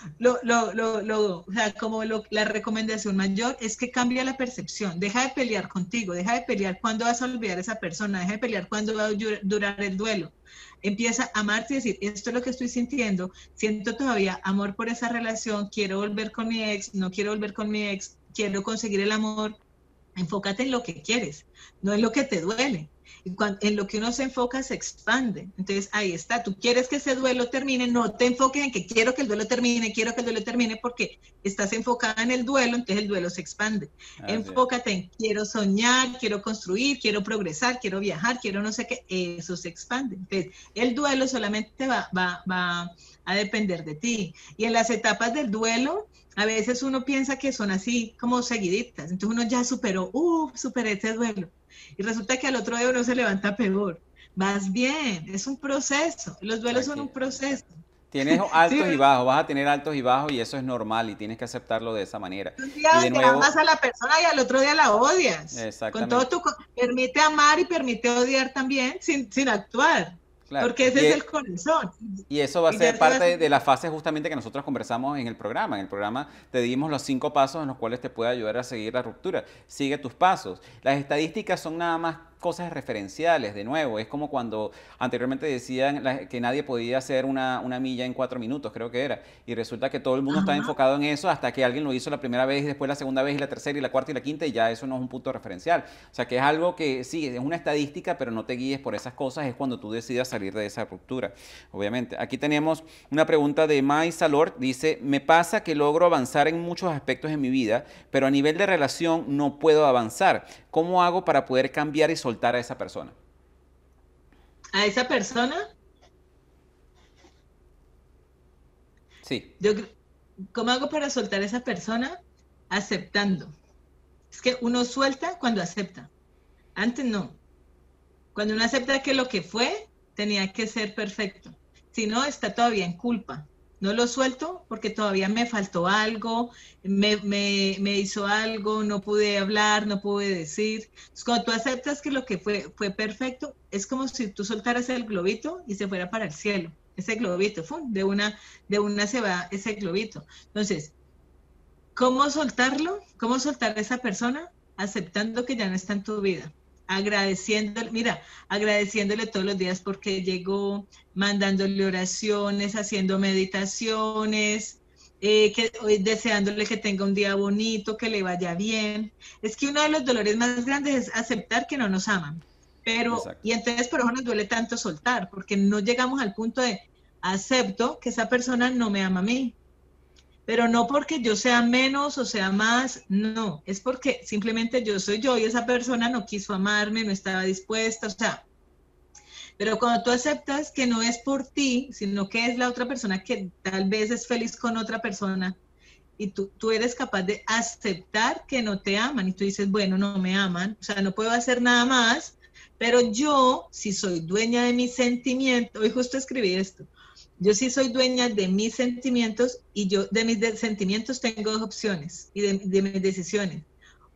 la recomendación mayor es que cambie la percepción, deja de pelear contigo, deja de pelear cuándo vas a olvidar a esa persona, deja de pelear cuándo va a durar el duelo. Empieza a amarte y decir, esto es lo que estoy sintiendo, siento todavía amor por esa relación, quiero volver con mi ex, no quiero volver con mi ex, quiero conseguir el amor. Enfócate en lo que quieres, no en lo que te duele. En lo que uno se enfoca se expande. Entonces ahí está, tú quieres que ese duelo termine, no te enfoques en que quiero que el duelo termine, porque estás enfocada en el duelo, entonces el duelo se expande. Enfócate en quiero soñar, quiero construir, quiero progresar, quiero viajar, quiero no sé qué, eso se expande. Entonces el duelo solamente va a depender de ti. Y en las etapas del duelo, a veces uno piensa que son así como seguiditas, entonces uno ya superé ese duelo. Y resulta que al otro día uno se levanta peor. Vas bien, es un proceso. Los duelos son un proceso. Tienes altos Sí, y bajos, vas a tener altos y bajos y eso es normal y tienes que aceptarlo de esa manera. un día Y de te nuevo, amas a la persona y al otro día la odias. Con todo exactamente, permite amar y permite odiar también sin actuar, claro. porque ese es el corazón. Y eso va a Y ya ser te vas. parte de la fase justamente que nosotros conversamos en el programa. En el programa te dimos los 5 pasos en los cuales te puede ayudar a seguir la ruptura. Sigue tus pasos. Las estadísticas son nada más cosas referenciales, de nuevo. Es como cuando anteriormente decían que nadie podía hacer una milla en 4 minutos, creo que era. Y resulta que todo el mundo estaba Ajá. enfocado en eso hasta que alguien lo hizo la primera vez y después la segunda vez y la tercera y la cuarta y la quinta y ya eso no es un punto referencial. O sea que es algo que sí, es una estadística, pero no te guíes por esas cosas, es cuando tú decidas salir de esa ruptura, obviamente. Aquí tenemos una pregunta de Mai Salor, dice, me pasa que logro avanzar en muchos aspectos en mi vida, pero a nivel de relación no puedo avanzar. ¿Cómo hago para poder cambiar y soltar a esa persona? A esa persona, Sí, yo, ¿cómo hago para soltar a esa persona? Aceptando. Es que uno suelta cuando acepta. Antes no. Cuando uno acepta que lo que fue tenía que ser perfecto. Si no, está todavía en culpa. No lo suelto porque todavía me faltó algo, me hizo algo, no pude hablar, no pude decir. Entonces, cuando tú aceptas que lo que fue perfecto, es como si tú soltaras el globito y se fuera para el cielo. Ese globito, ¡fum! De una se va ese globito. Entonces, ¿cómo soltarlo? ¿Cómo soltar a esa persona? Aceptando que ya no está en tu vida. Agradeciéndole, mira, agradeciéndole todos los días porque llegó, mandándole oraciones, haciendo meditaciones, deseándole que tenga un día bonito, que le vaya bien. Es que uno de los dolores más grandes es aceptar que no nos aman. exacto. Y entonces por eso nos duele tanto soltar, porque no llegamos al punto de acepto que esa persona no me ama a mí, pero no porque yo sea menos o sea más, no, es porque simplemente yo soy yo y esa persona no quiso amarme, no estaba dispuesta, o sea, pero cuando tú aceptas que no es por ti, sino que es la otra persona que tal vez es feliz con otra persona y tú eres capaz de aceptar que no te aman y tú dices, bueno, no me aman, o sea, no puedo hacer nada más, pero yo, si soy dueña de mis sentimientos, hoy justo escribí esto, yo sí soy dueña de mis sentimientos y yo de mis sentimientos tengo dos opciones y de mis decisiones.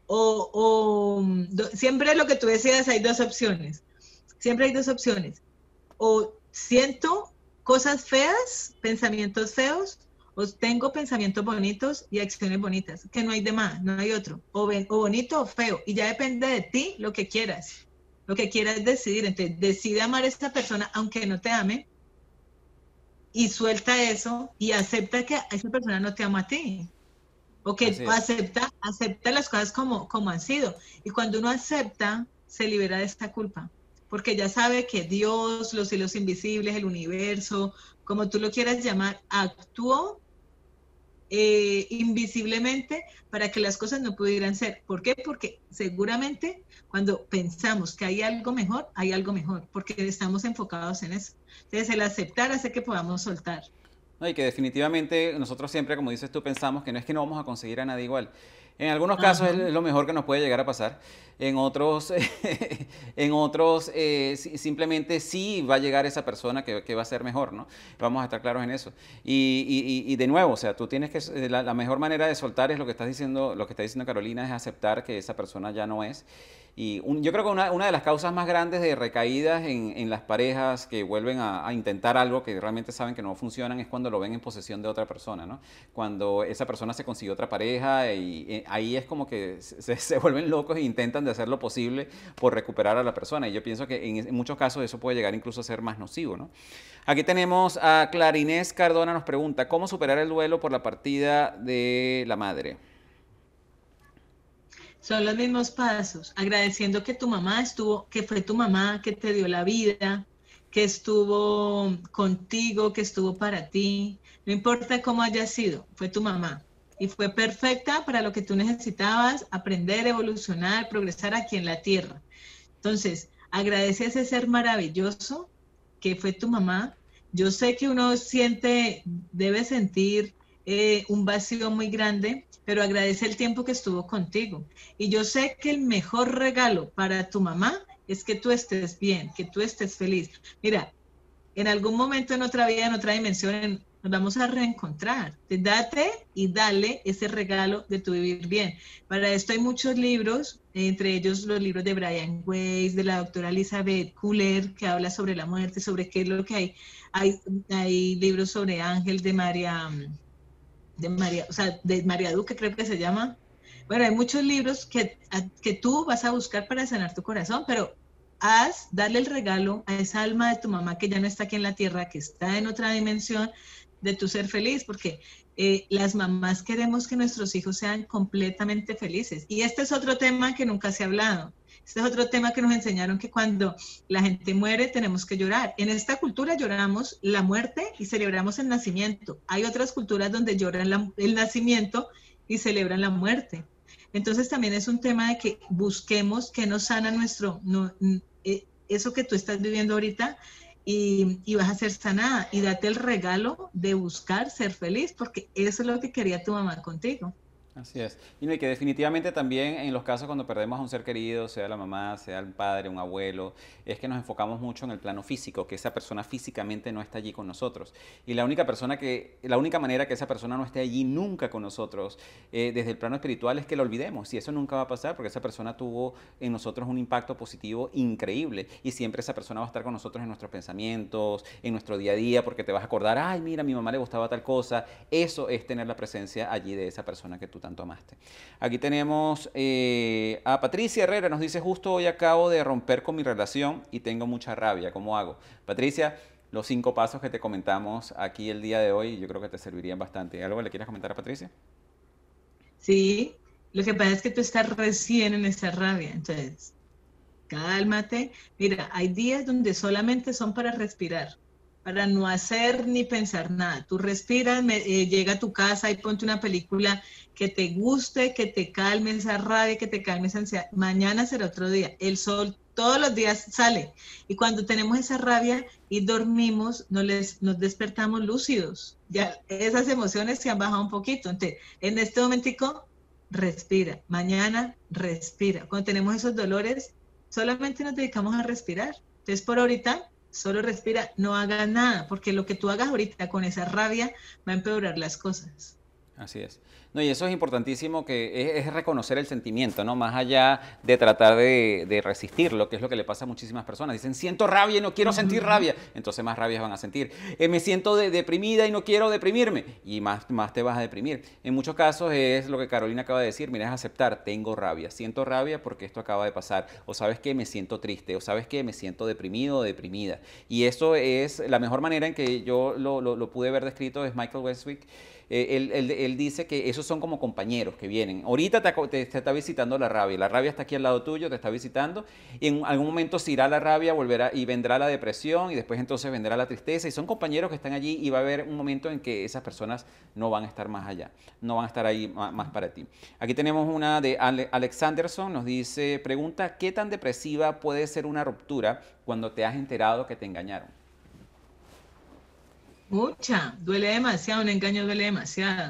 Siempre lo que tú decías hay dos opciones. Siempre hay dos opciones. O siento cosas feas, pensamientos feos, o tengo pensamientos bonitos y acciones bonitas, que no hay de más, no hay otro. O bonito o feo. Y ya depende de ti lo que quieras. Lo que quieras decidir. Entonces, decide amar a esta persona aunque no te ame y suelta eso y acepta que esa persona no te ama a ti. O que Así es. acepta las cosas como han sido. Y cuando uno acepta, se libera de esta culpa. Porque ya sabe que Dios, los cielos invisibles, el universo, como tú lo quieras llamar, actuó invisiblemente para que las cosas no pudieran ser. ¿Por qué? Porque seguramente cuando pensamos que hay algo mejor, hay algo mejor, porque estamos enfocados en eso. Entonces, el aceptar hace que podamos soltar. No, y que definitivamente nosotros siempre, como dices tú, pensamos que no es que no vamos a conseguir a nadie igual. En algunos casos Ajá. es lo mejor que nos puede llegar a pasar. En otros, simplemente sí va a llegar esa persona que va a ser mejor, ¿no? Vamos a estar claros en eso. Y de nuevo, o sea, tú tienes que, la mejor manera de soltar es lo que estás diciendo, lo que está diciendo Carolina, es aceptar que esa persona ya no es. Yo creo que una de las causas más grandes de recaídas en las parejas que vuelven a intentar algo que realmente saben que no funcionan es cuando lo ven en posesión de otra persona, ¿no? Cuando esa persona se consiguió otra pareja y ahí es como que se vuelven locos e intentan de hacer lo posible por recuperar a la persona. Y yo pienso que en muchos casos eso puede llegar incluso a ser más nocivo, ¿no? Aquí tenemos a Clarinés Cardona, nos pregunta, ¿cómo superar el duelo por la partida de la madre? Son los mismos pasos, agradeciendo que tu mamá estuvo, que fue tu mamá que te dio la vida, que estuvo contigo, que estuvo para ti, no importa cómo haya sido, fue tu mamá y fue perfecta para lo que tú necesitabas, aprender, evolucionar, progresar aquí en la tierra. Entonces, agradece a ese ser maravilloso que fue tu mamá. Yo sé que uno debe sentir un vacío muy grande, pero agradece el tiempo que estuvo contigo. Y yo sé que el mejor regalo para tu mamá es que tú estés bien, que tú estés feliz. Mira, en algún momento en otra vida, en otra dimensión, nos vamos a reencontrar. Entonces, date y dale ese regalo de tu vivir bien. Para esto hay muchos libros, entre ellos los libros de Brian Weiss, de la doctora Elizabeth Kuller, que habla sobre la muerte, sobre qué es lo que hay. Hay libros sobre Ángel de María, o sea, de María Duque, creo que se llama. Bueno, hay muchos libros que tú vas a buscar para sanar tu corazón, pero darle el regalo a esa alma de tu mamá que ya no está aquí en la tierra, que está en otra dimensión, de tu ser feliz, porque las mamás queremos que nuestros hijos sean completamente felices. Y este es otro tema que nunca se ha hablado. Este es otro tema que nos enseñaron, que cuando la gente muere tenemos que llorar. En esta cultura lloramos la muerte y celebramos el nacimiento. Hay otras culturas donde lloran el nacimiento y celebran la muerte. Entonces también es un tema de que busquemos que nos sana eso que tú estás viviendo ahorita, y vas a ser sanada, y date el regalo de buscar ser feliz, porque eso es lo que quería tu mamá contigo. Así es. Y que definitivamente también en los casos cuando perdemos a un ser querido, sea la mamá, sea el padre, un abuelo, es que nos enfocamos mucho en el plano físico, que esa persona físicamente no está allí con nosotros. Y la única manera que esa persona no esté allí nunca con nosotros, desde el plano espiritual, es que lo olvidemos. Y eso nunca va a pasar, porque esa persona tuvo en nosotros un impacto positivo increíble. Y siempre esa persona va a estar con nosotros en nuestros pensamientos, en nuestro día a día, porque te vas a acordar, ay, mira, a mi mamá le gustaba tal cosa. Eso es tener la presencia allí de esa persona que tú tanto amaste. Aquí tenemos a Patricia Herrera, nos dice: justo hoy acabo de romper con mi relación y tengo mucha rabia, ¿cómo hago? Patricia, los 5 pasos que te comentamos aquí el día de hoy, yo creo que te servirían bastante. ¿Algo que le quieras comentar a Patricia? Sí, lo que pasa es que tú estás recién en esa rabia, entonces cálmate. Mira, hay días donde solamente son para respirar, para no hacer ni pensar nada. Tú respiras, llega a tu casa y ponte una película que te guste, que te calme esa rabia, que te calme esa ansiedad. Mañana será otro día. El sol todos los días sale. Y cuando tenemos esa rabia y dormimos, nos despertamos lúcidos. Ya esas emociones se han bajado un poquito. Entonces, en este momentico, respira. Mañana, respira. Cuando tenemos esos dolores, solamente nos dedicamos a respirar. Entonces, por ahorita, solo respira, no hagas nada, porque lo que tú hagas ahorita con esa rabia va a empeorar las cosas. Así es. No, y eso es importantísimo, que es reconocer el sentimiento, ¿no? Más allá de tratar de resistirlo, que es lo que le pasa a muchísimas personas. Dicen, siento rabia y no quiero sentir rabia. Entonces más rabias van a sentir. Me siento deprimida y no quiero deprimirme. Y más te vas a deprimir. En muchos casos es lo que Carolina acaba de decir. Mira, es aceptar, tengo rabia. Siento rabia porque esto acaba de pasar. O sabes que me siento triste. O sabes que me siento deprimido o deprimida. Y eso es la mejor manera en que yo lo pude ver descrito, es Michael Westwick. Él dice que esos son como compañeros que vienen. Ahorita te está visitando la rabia está aquí al lado tuyo, te está visitando, y en algún momento se irá la rabia, volverá y vendrá la depresión, y después entonces vendrá la tristeza, y son compañeros que están allí, y va a haber un momento en que esas personas no van a estar más allá, no van a estar ahí más para ti. Aquí tenemos una de Alex Sanderson, nos dice, pregunta, ¿qué tan depresiva puede ser una ruptura cuando te has enterado que te engañaron? Mucha, duele demasiado, un engaño duele demasiado.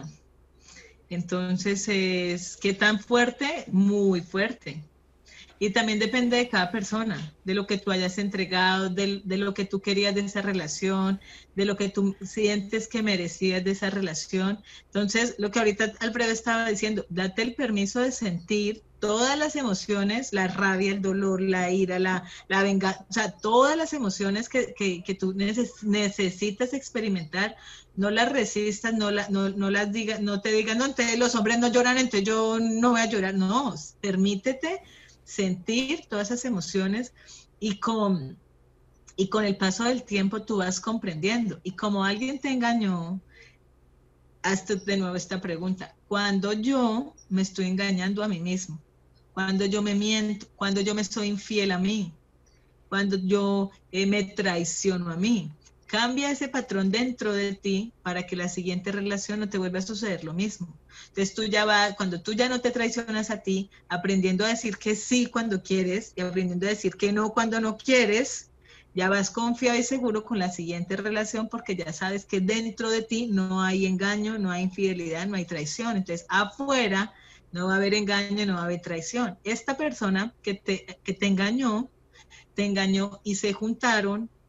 Entonces, ¿qué tan fuerte? Muy fuerte. Y también depende de cada persona, de lo que tú hayas entregado, de lo que tú querías de esa relación, de lo que tú sientes que merecías de esa relación. Entonces, lo que ahorita Alfredo estaba diciendo, date el permiso de sentir todas las emociones, la rabia, el dolor, la ira, la venganza, o sea, todas las emociones que tú necesitas experimentar. No las resistas, no las digas, no te digan, no, entonces los hombres no lloran, entonces yo no voy a llorar. No, permítete sentir todas esas emociones, y con el paso del tiempo tú vas comprendiendo. Y como alguien te engañó, hazte de nuevo esta pregunta: ¿cuándo yo me estoy engañando a mí mismo? ¿Cuándo yo me miento? ¿Cuándo yo me soy infiel a mí? ¿Cuándo yo me traiciono a mí? Cambia ese patrón dentro de ti para que la siguiente relación no te vuelva a suceder lo mismo. Entonces cuando tú ya no te traicionas a ti, aprendiendo a decir que sí cuando quieres y aprendiendo a decir que no cuando no quieres, ya vas confiado y seguro con la siguiente relación, porque ya sabes que dentro de ti no hay engaño, no hay infidelidad, no hay traición. Entonces afuera no va a haber engaño, no va a haber traición. Esta persona que te engañó y se juntaron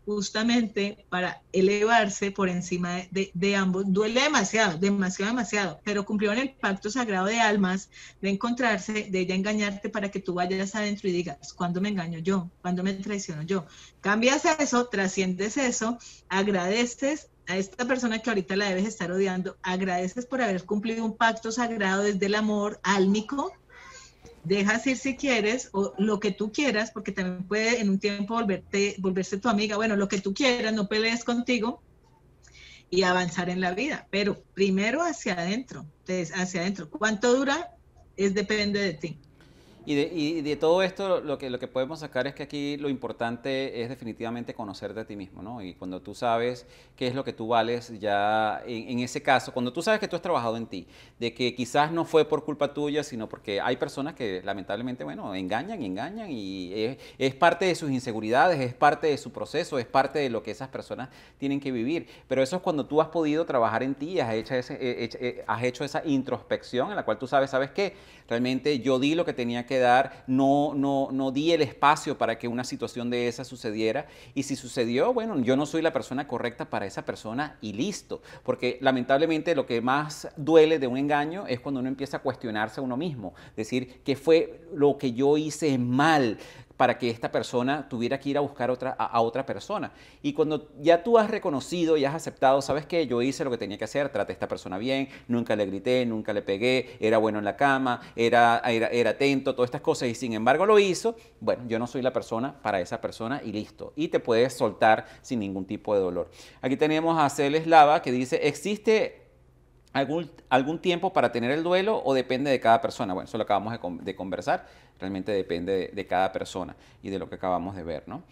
justamente para elevarse por encima de ambos. Duele demasiado, demasiado, demasiado, pero cumplieron el pacto sagrado de almas, de encontrarse, de ella engañarte para que tú vayas adentro y digas, ¿cuándo me engaño yo? ¿Cuándo me traiciono yo? Cambias eso, trasciendes eso, agradeces a esta persona que ahorita la debes estar odiando, agradeces por haber cumplido un pacto sagrado desde el amor álmico, dejas ir si quieres, o lo que tú quieras, porque también puede en un tiempo volverse tu amiga, bueno, lo que tú quieras, no pelees contigo, y avanzar en la vida, pero primero hacia adentro, entonces hacia adentro. ¿Cuánto dura? Depende de ti. Y de todo esto lo que podemos sacar es que aquí lo importante es definitivamente conocerte a ti mismo, ¿no? Y cuando tú sabes qué es lo que tú vales, ya en ese caso, cuando tú sabes que tú has trabajado en ti, de que quizás no fue por culpa tuya, sino porque hay personas que lamentablemente, bueno, engañan y es parte de sus inseguridades, es parte de su proceso, es parte de lo que esas personas tienen que vivir. Pero eso es cuando tú has podido trabajar en ti, has hecho esa introspección en la cual tú ¿sabes qué? Realmente yo di lo que tenía que dar, no di el espacio para que una situación de esa sucediera, y si sucedió, bueno, yo no soy la persona correcta para esa persona y listo, porque lamentablemente lo que más duele de un engaño es cuando uno empieza a cuestionarse a uno mismo, decir, ¿qué fue lo que yo hice mal para que esta persona tuviera que ir a buscar a otra persona? Y cuando ya tú has reconocido y has aceptado, ¿sabes qué? Yo hice lo que tenía que hacer, traté a esta persona bien, nunca le grité, nunca le pegué, era bueno en la cama, era atento, todas estas cosas, y sin embargo lo hizo, bueno, yo no soy la persona para esa persona y listo. Y te puedes soltar sin ningún tipo de dolor. Aquí tenemos a Celes Lava que dice, ¿existe algún tiempo para tener el duelo o depende de cada persona? Bueno, eso lo acabamos de conversar, realmente depende de cada persona y de lo que acabamos de ver, ¿no?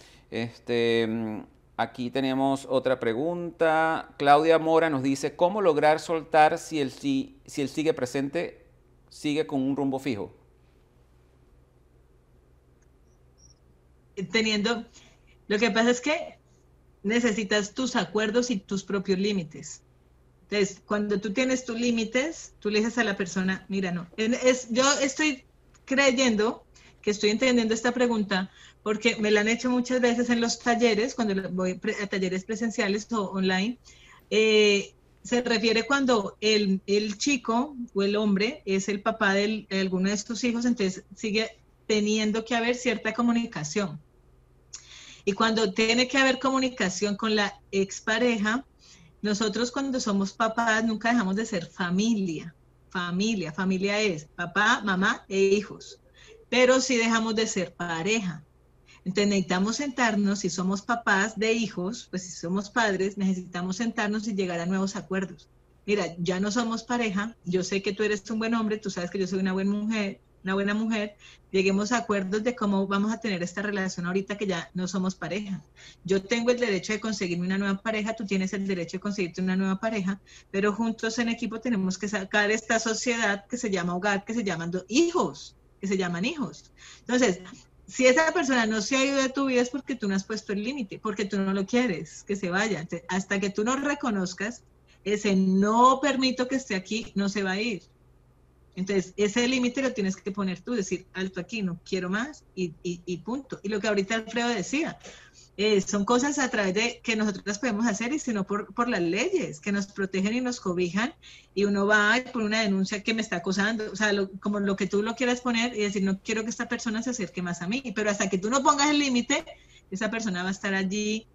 Aquí tenemos otra pregunta. Claudia Mora nos dice, ¿cómo lograr soltar si el sigue presente, sigue con un rumbo fijo? Lo que pasa es que necesitas tus acuerdos y tus propios límites. Entonces, cuando tú tienes tus límites, tú le dices a la persona, mira, no, yo estoy creyendo que estoy entendiendo esta pregunta porque me la han hecho muchas veces en los talleres, cuando voy a talleres presenciales o online. Se refiere cuando el chico o el hombre es el papá de alguno de sus hijos, entonces sigue teniendo que haber cierta comunicación. Y cuando tiene que haber comunicación con la expareja, nosotros cuando somos papás nunca dejamos de ser familia. Familia es papá, mamá e hijos. Pero sí dejamos de ser pareja. Entonces necesitamos sentarnos, si somos papás de hijos, pues si somos padres, necesitamos sentarnos y llegar a nuevos acuerdos. Mira, ya no somos pareja, yo sé que tú eres un buen hombre, tú sabes que yo soy una buena mujer, lleguemos a acuerdos de cómo vamos a tener esta relación ahorita que ya no somos pareja. Yo tengo el derecho de conseguirme una nueva pareja, tú tienes el derecho de conseguirte una nueva pareja, pero juntos en equipo tenemos que sacar esta sociedad que se llama hogar, que se llaman hijos. Entonces, si esa persona no se ha ido de tu vida es porque tú no has puesto el límite, porque tú no lo quieres que se vaya. Entonces, hasta que tú no reconozcas ese no permito que esté aquí, no se va a ir. Entonces, ese límite lo tienes que poner tú, decir, alto aquí, no quiero más y punto. Y lo que ahorita Alfredo decía, son cosas a través de que nosotros podemos hacer y sino por las leyes que nos protegen y nos cobijan, y uno va por una denuncia que me está acosando, o sea, como lo que tú lo quieras poner y decir, no quiero que esta persona se acerque más a mí, pero hasta que tú no pongas el límite, esa persona va a estar allí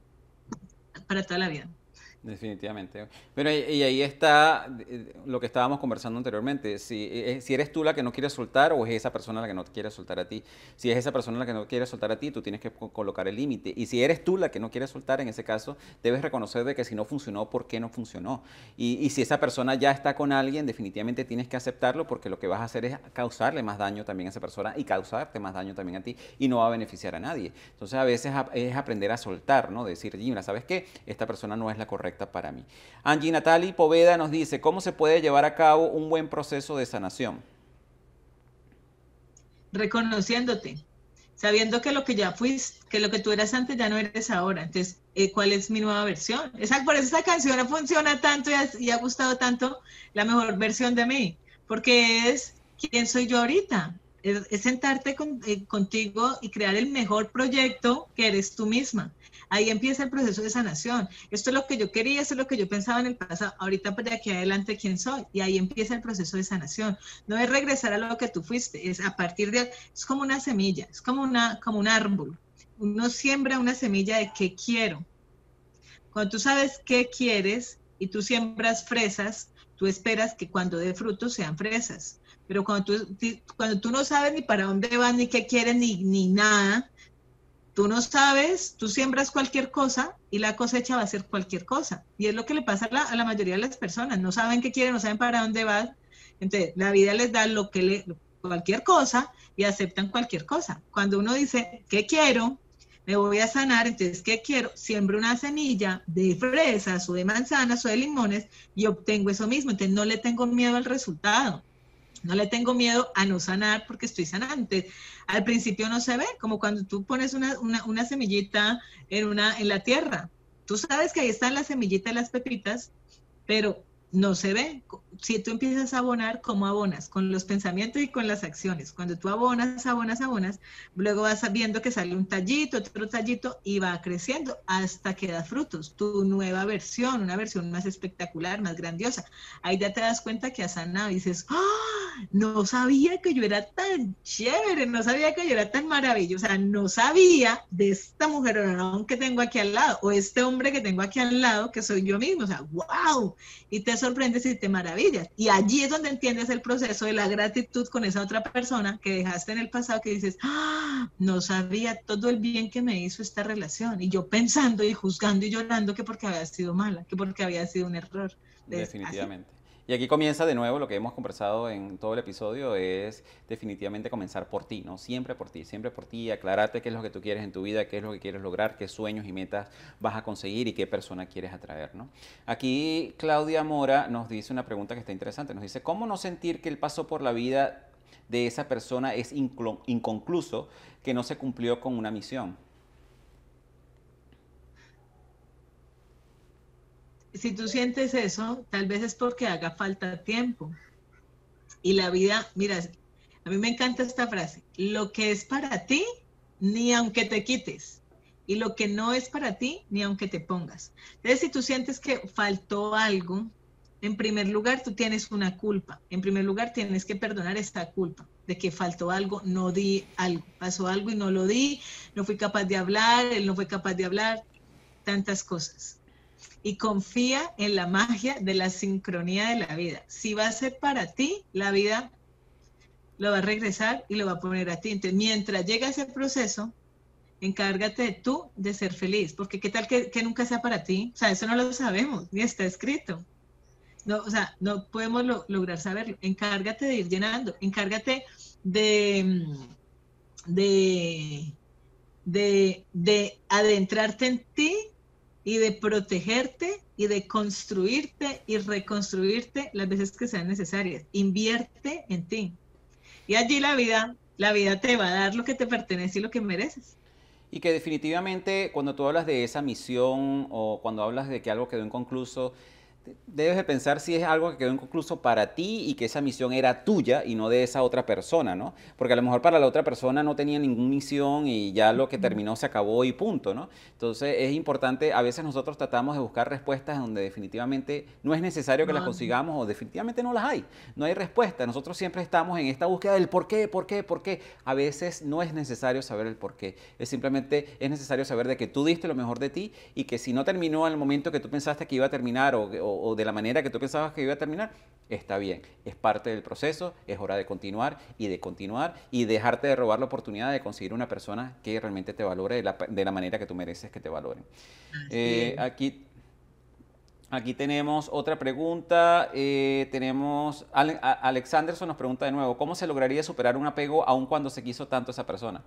para toda la vida. Definitivamente. Pero y ahí está lo que estábamos conversando anteriormente. Si eres tú la que no quiere soltar o es esa persona la que no quiere soltar a ti. Si es esa persona la que no quiere soltar a ti, tú tienes que colocar el límite. Y si eres tú la que no quiere soltar, en ese caso, debes reconocer de que si no funcionó, ¿por qué no funcionó? Y si esa persona ya está con alguien, definitivamente tienes que aceptarlo, porque lo que vas a hacer es causarle más daño también a esa persona y causarte más daño también a ti, y no va a beneficiar a nadie. Entonces a veces es aprender a soltar, ¿no? Decir, mira, ¿sabes qué? Esta persona no es la correcta para mí. Angie Natalie Poveda nos dice, ¿cómo se puede llevar a cabo un buen proceso de sanación? Reconociéndote, sabiendo que lo que ya fuiste, que lo que tú eras antes ya no eres ahora. Entonces, ¿cuál es mi nueva versión? Por eso esa canción funciona tanto y ha gustado tanto, la mejor versión de mí, porque es quién soy yo ahorita. Es sentarte contigo y crear el mejor proyecto que eres tú misma. Ahí empieza el proceso de sanación. Esto es lo que yo quería, esto es lo que yo pensaba en el pasado. Ahorita, pues, de aquí adelante, ¿quién soy? Y ahí empieza el proceso de sanación. No es regresar a lo que tú fuiste, es a partir de... Es como una semilla, es como un árbol. Uno siembra una semilla de qué quiero. Cuando tú sabes qué quieres y tú siembras fresas, tú esperas que cuando dé frutos sean fresas. Pero cuando tú no sabes ni para dónde vas, ni qué quieres, ni nada, tú no sabes, tú siembras cualquier cosa y la cosecha va a ser cualquier cosa. Y es lo que le pasa a la mayoría de las personas. No saben qué quieren, no saben para dónde van. Entonces, la vida les da cualquier cosa y aceptan cualquier cosa. Cuando uno dice, ¿qué quiero? Me voy a sanar, entonces, ¿qué quiero? Siembro una semilla de fresas o de manzanas o de limones y obtengo eso mismo. Entonces, no le tengo miedo al resultado. No le tengo miedo a no sanar porque estoy sanante. Al principio no se ve, como cuando tú pones una semillita en la tierra. Tú sabes que ahí están las semillitas y las pepitas, pero no se ve. Si tú empiezas a abonar, ¿cómo abonas? Con los pensamientos y con las acciones. Cuando tú abonas, luego vas viendo que sale un tallito, otro tallito, y va creciendo hasta que da frutos. Tu nueva versión, una versión más espectacular, más grandiosa. Ahí ya te das cuenta que has sanado y dices, ¡ah! No sabía que yo era tan chévere, no sabía que yo era tan maravillosa, no sabía de esta mujer que tengo aquí al lado, o este hombre que tengo aquí al lado, que soy yo mismo. O sea, ¡wow! Y te sorprendes y te maravillas. Y allí es donde entiendes el proceso de la gratitud con esa otra persona que dejaste en el pasado, que dices, ¡ah! No sabía todo el bien que me hizo esta relación. Y yo pensando y juzgando y llorando que porque había sido mala, que porque había sido un error. Definitivamente. Y aquí comienza de nuevo lo que hemos conversado en todo el episodio, es definitivamente comenzar por ti, ¿no? Siempre por ti, aclararte qué es lo que tú quieres en tu vida, qué es lo que quieres lograr, qué sueños y metas vas a conseguir y qué persona quieres atraer, ¿no? Aquí Claudia Mora nos dice una pregunta que está interesante, nos dice, ¿cómo no sentir que el paso por la vida de esa persona es inconcluso, que no se cumplió con una misión? Si tú sientes eso, tal vez es porque haga falta tiempo. Y la vida, mira, a mí me encanta esta frase, lo que es para ti, ni aunque te quites. Y lo que no es para ti, ni aunque te pongas. Entonces, si tú sientes que faltó algo, en primer lugar, tú tienes una culpa. En primer lugar, tienes que perdonar esta culpa de que faltó algo, no di algo. Pasó algo y no lo di, no fui capaz de hablar, él no fue capaz de hablar, tantas cosas. Y confía en la magia de la sincronía de la vida. Si va a ser para ti, la vida lo va a regresar y lo va a poner a ti. Entonces, mientras llega ese proceso, encárgate tú de ser feliz, porque qué tal que nunca sea para ti. O sea, eso no lo sabemos, ni está escrito. No, o sea, no podemos lograr saberlo. Encárgate de ir llenando, encárgate de adentrarte en ti y de protegerte y de construirte y reconstruirte las veces que sean necesarias. Invierte en ti. Y allí la vida te va a dar lo que te pertenece y lo que mereces. Y que definitivamente cuando tú hablas de esa misión o cuando hablas de que algo quedó inconcluso, debes de pensar si es algo que quedó inconcluso para ti y que esa misión era tuya y no de esa otra persona, ¿no? Porque a lo mejor para la otra persona no tenía ninguna misión y ya lo que terminó se acabó y punto, ¿no? Entonces es importante, a veces nosotros tratamos de buscar respuestas donde definitivamente no es necesario que las consigamos o definitivamente no las hay. No hay respuesta. Nosotros siempre estamos en esta búsqueda del por qué. A veces no es necesario saber el por qué. Es necesario saber de que tú diste lo mejor de ti y que si no terminó en el momento que tú pensaste que iba a terminar o de la manera que tú pensabas que iba a terminar, está bien, es parte del proceso, es hora de continuar y dejarte de robar la oportunidad de conseguir una persona que realmente te valore de la manera que tú mereces que te valoren. Aquí tenemos otra pregunta, Alex Anderson nos pregunta de nuevo, ¿cómo se lograría superar un apego aun cuando se quiso tanto a esa persona?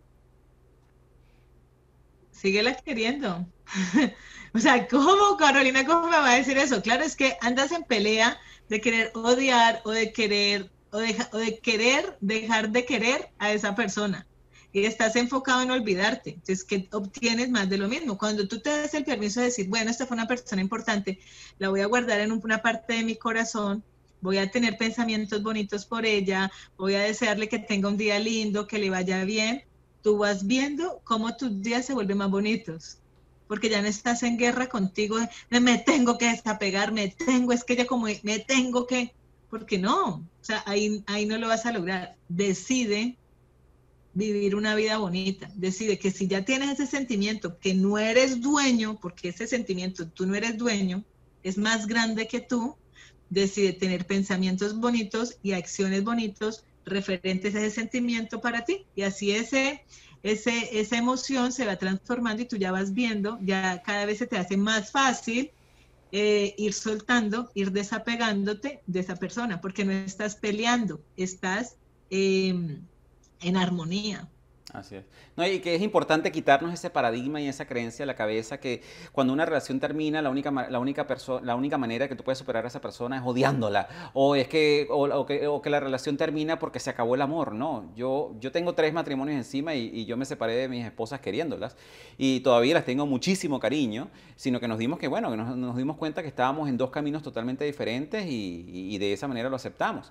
Síguela queriendo. O sea, ¿cómo, Carolina, cómo me va a decir eso? Claro, es que andas en pelea de querer odiar o de querer dejar de querer a esa persona. Y estás enfocado en olvidarte. Entonces, que obtienes más de lo mismo. Cuando tú te das el permiso de decir, bueno, esta fue una persona importante, la voy a guardar en una parte de mi corazón, voy a tener pensamientos bonitos por ella, voy a desearle que tenga un día lindo, que le vaya bien, tú vas viendo cómo tus días se vuelven más bonitos. porque ya no estás en guerra contigo, me tengo que desapegar, es que ya como me tengo que, porque no, o sea, ahí no lo vas a lograr. Decide vivir una vida bonita, decide que si ya tienes ese sentimiento, que no eres dueño, porque ese sentimiento tú no eres dueño, es más grande que tú, decide tener pensamientos bonitos y acciones bonitos referentes a ese sentimiento para ti, y así esa emoción se va transformando y tú ya vas viendo, ya cada vez se te hace más fácil ir soltando, ir desapegándote de esa persona, porque no estás peleando, estás en armonía. Así es. No, y que es importante quitarnos ese paradigma y esa creencia de la cabeza que cuando una relación termina, la única manera que tú puedes superar a esa persona es odiándola. O es que, o que la relación termina porque se acabó el amor. No, yo tengo 3 matrimonios encima y yo me separé de mis esposas queriéndolas. Y todavía las tengo muchísimo cariño, sino que nos dimos que, bueno, que nos dimos cuenta que estábamos en 2 caminos totalmente diferentes y de esa manera lo aceptamos.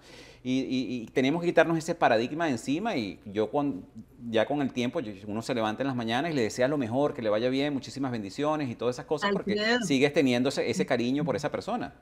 Y tenemos que quitarnos ese paradigma de encima y yo ya con el tiempo uno se levanta en las mañanas y le desea lo mejor, que le vaya bien, muchísimas bendiciones y todas esas cosas porque Alfredo, sigues teniendo ese cariño por esa persona.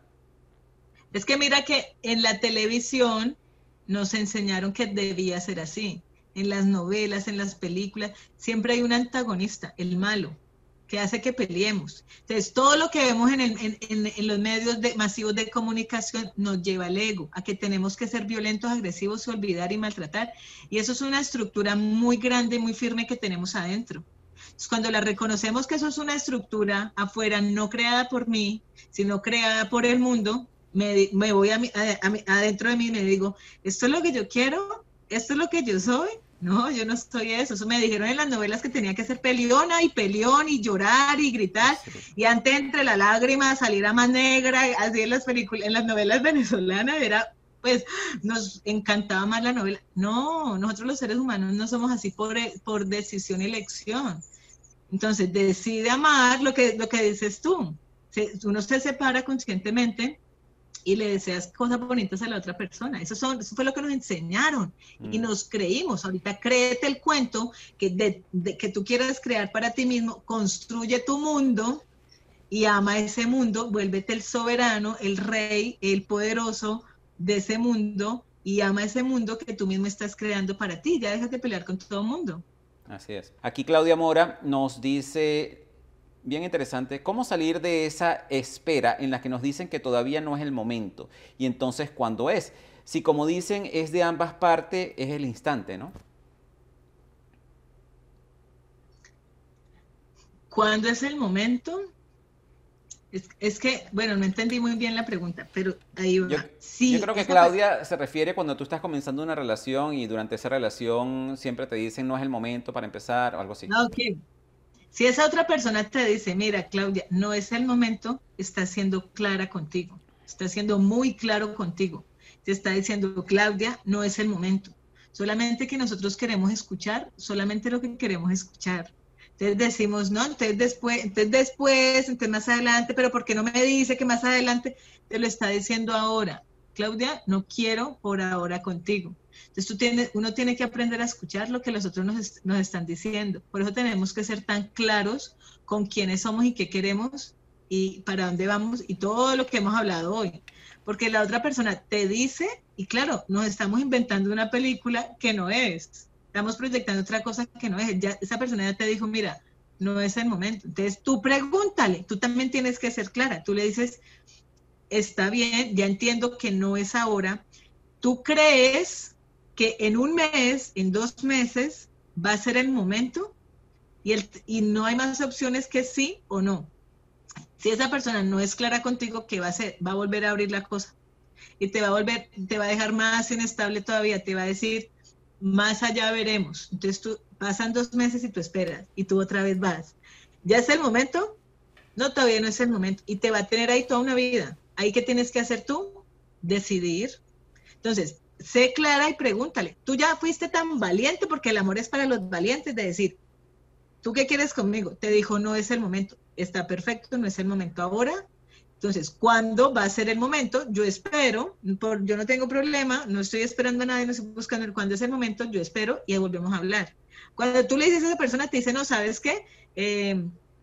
es que mira que en la televisión nos enseñaron que debía ser así. En las novelas, en las películas, siempre hay un antagonista, el malo, que hace que peleemos. Entonces, todo lo que vemos en los medios masivos de comunicación nos lleva al ego, a que tenemos que ser violentos, agresivos, olvidar y maltratar. Y eso es una estructura muy grande y muy firme que tenemos adentro. Entonces, cuando la reconocemos que eso es una estructura afuera, no creada por mí, sino creada por el mundo, me voy adentro de mí y me digo, ¿esto es lo que yo quiero? ¿Esto es lo que yo soy? No, yo no soy eso. Eso me dijeron en las novelas que tenía que ser peleona y peleón y llorar y gritar. Y antes entre la lágrima saliera más negra, así en las películas, en las novelas venezolanas era, pues, nos encantaba más la novela. No, nosotros los seres humanos no somos así por decisión y elección. Entonces, decide amar lo que dices tú. Uno se separa conscientemente y le deseas cosas bonitas a la otra persona. Eso fue lo que nos enseñaron y nos creímos. Ahorita créete el cuento que tú quieras crear para ti mismo, construye tu mundo y ama ese mundo, vuélvete el soberano, el rey, el poderoso de ese mundo y ama ese mundo que tú mismo estás creando para ti. Ya dejas de pelear con todo el mundo. Así es. Aquí Claudia Mora nos dice, bien interesante, cómo salir de esa espera en la que nos dicen que todavía no es el momento. Y entonces, ¿cuándo es? Si como dicen es de ambas partes, es el instante, ¿no? ¿Cuándo es el momento? Es que, bueno, no entendí muy bien la pregunta, pero ahí va. Yo creo que Claudia se refiere cuando tú estás comenzando una relación y durante esa relación siempre te dicen no es el momento para empezar o algo así. Ok. Si esa otra persona te dice, mira, Claudia, no es el momento, está siendo clara contigo, está siendo muy claro contigo. Te está diciendo, Claudia, no es el momento. Solamente que nosotros queremos escuchar, solamente lo que queremos escuchar. Entonces decimos, no, entonces más adelante, pero ¿por qué no me dice que más adelante? Te lo está diciendo ahora. Claudia, no quiero por ahora contigo. Entonces uno tiene que aprender a escuchar lo que los otros nos están diciendo. Por eso tenemos que ser tan claros con quiénes somos y qué queremos y para dónde vamos y todo lo que hemos hablado hoy. Porque la otra persona te dice, y claro, nos estamos inventando una película que no es. Estamos proyectando otra cosa que no es. Ya, esa persona ya te dijo, mira, no es el momento. Entonces tú pregúntale, tú también tienes que ser clara. Tú le dices, está bien, ya entiendo que no es ahora. ¿Tú crees que en un mes, en 2 meses, va a ser el momento? Y no hay más opciones que sí o no. Si esa persona no es clara contigo, ¿qué va a hacer? Va a volver a abrir la cosa. Y te va a dejar más inestable todavía. Te va a decir, más allá veremos. Entonces pasan 2 meses y tú esperas. Y tú otra vez vas. ¿Ya es el momento? No, todavía no es el momento. Y te va a tener ahí toda una vida. ¿Ahí qué tienes que hacer tú? Decidir. Entonces, sé clara y pregúntale. Tú ya fuiste tan valiente, porque el amor es para los valientes, de decir, ¿tú qué quieres conmigo? Te dijo, no es el momento. Está perfecto, no es el momento ahora. Entonces, ¿cuándo va a ser el momento? Yo espero, yo no tengo problema, no estoy esperando a nadie, no estoy buscando cuándo es el momento, yo espero y volvemos a hablar. Cuando tú le dices a esa persona, te dice, no, ¿sabes qué?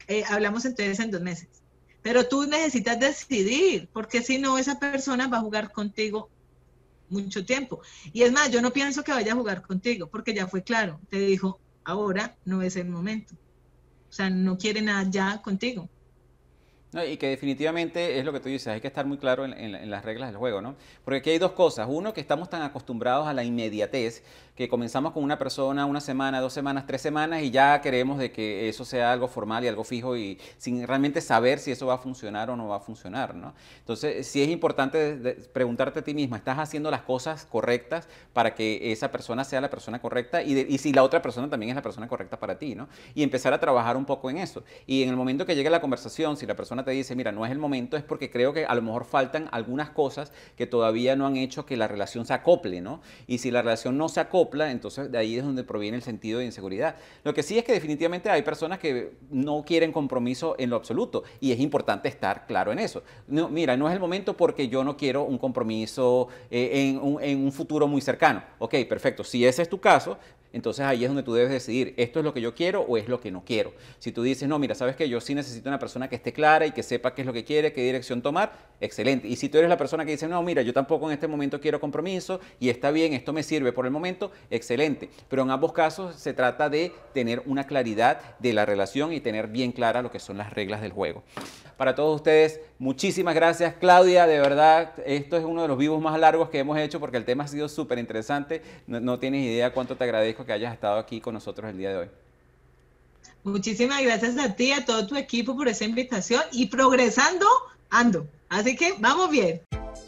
hablamos entonces en 2 meses. Pero tú necesitas decidir, porque si no, esa persona va a jugar contigo mucho tiempo. Y es más, yo no pienso que vaya a jugar contigo, porque ya fue claro, te dijo, ahora no es el momento. O sea, no quiere nada ya contigo. No, y que definitivamente es lo que tú dices, hay que estar muy claro en las reglas del juego, ¿no? Porque aquí hay dos cosas. Uno, que estamos tan acostumbrados a la inmediatez, que comenzamos con una persona 1 semana, 2 semanas, 3 semanas y ya queremos de que eso sea algo formal y algo fijo y sin realmente saber si eso va a funcionar o no va a funcionar, ¿no? Entonces, sí es importante preguntarte a ti misma, ¿estás haciendo las cosas correctas para que esa persona sea la persona correcta y si la otra persona también es la persona correcta para ti, ¿no? Y empezar a trabajar un poco en eso. Y en el momento que llegue la conversación, si la persona te dice, mira, no es el momento, es porque creo que a lo mejor faltan algunas cosas que todavía no han hecho que la relación se acople, ¿no? Y si la relación no se acopla, entonces de ahí es donde proviene el sentido de inseguridad. Lo que sí es que definitivamente hay personas que no quieren compromiso en lo absoluto y es importante estar claro en eso. No, mira, no es el momento porque yo no quiero un compromiso en un futuro muy cercano. Ok, perfecto. Si ese es tu caso, entonces ahí es donde tú debes decidir, ¿esto es lo que yo quiero o es lo que no quiero? Si tú dices, no, mira, ¿sabes qué? Yo sí necesito una persona que esté clara y que sepa qué es lo que quiere, qué dirección tomar, excelente. Y si tú eres la persona que dice, no, mira, yo tampoco en este momento quiero compromiso y está bien, esto me sirve por el momento, excelente. Pero en ambos casos se trata de tener una claridad de la relación y tener bien clara lo que son las reglas del juego. Para todos ustedes, muchísimas gracias, Claudia, de verdad, esto es uno de los vivos más largos que hemos hecho porque el tema ha sido súper interesante, no tienes idea cuánto te agradezco que hayas estado aquí con nosotros el día de hoy. Muchísimas gracias a ti, a todo tu equipo por esa invitación y progresando, ando. Así que vamos bien.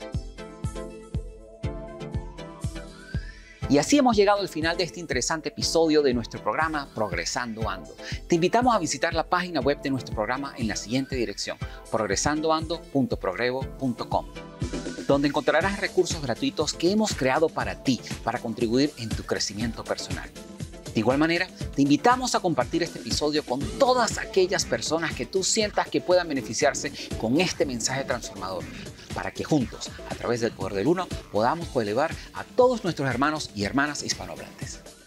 Y así hemos llegado al final de este interesante episodio de nuestro programa Progresando Ando. Te invitamos a visitar la página web de nuestro programa en la siguiente dirección, progresandoando.progrevo.com, donde encontrarás recursos gratuitos que hemos creado para ti, para contribuir en tu crecimiento personal. De igual manera, te invitamos a compartir este episodio con todas aquellas personas que tú sientas que puedan beneficiarse con este mensaje transformador, para que juntos, a través del poder del uno, podamos elevar a todos nuestros hermanos y hermanas hispanohablantes.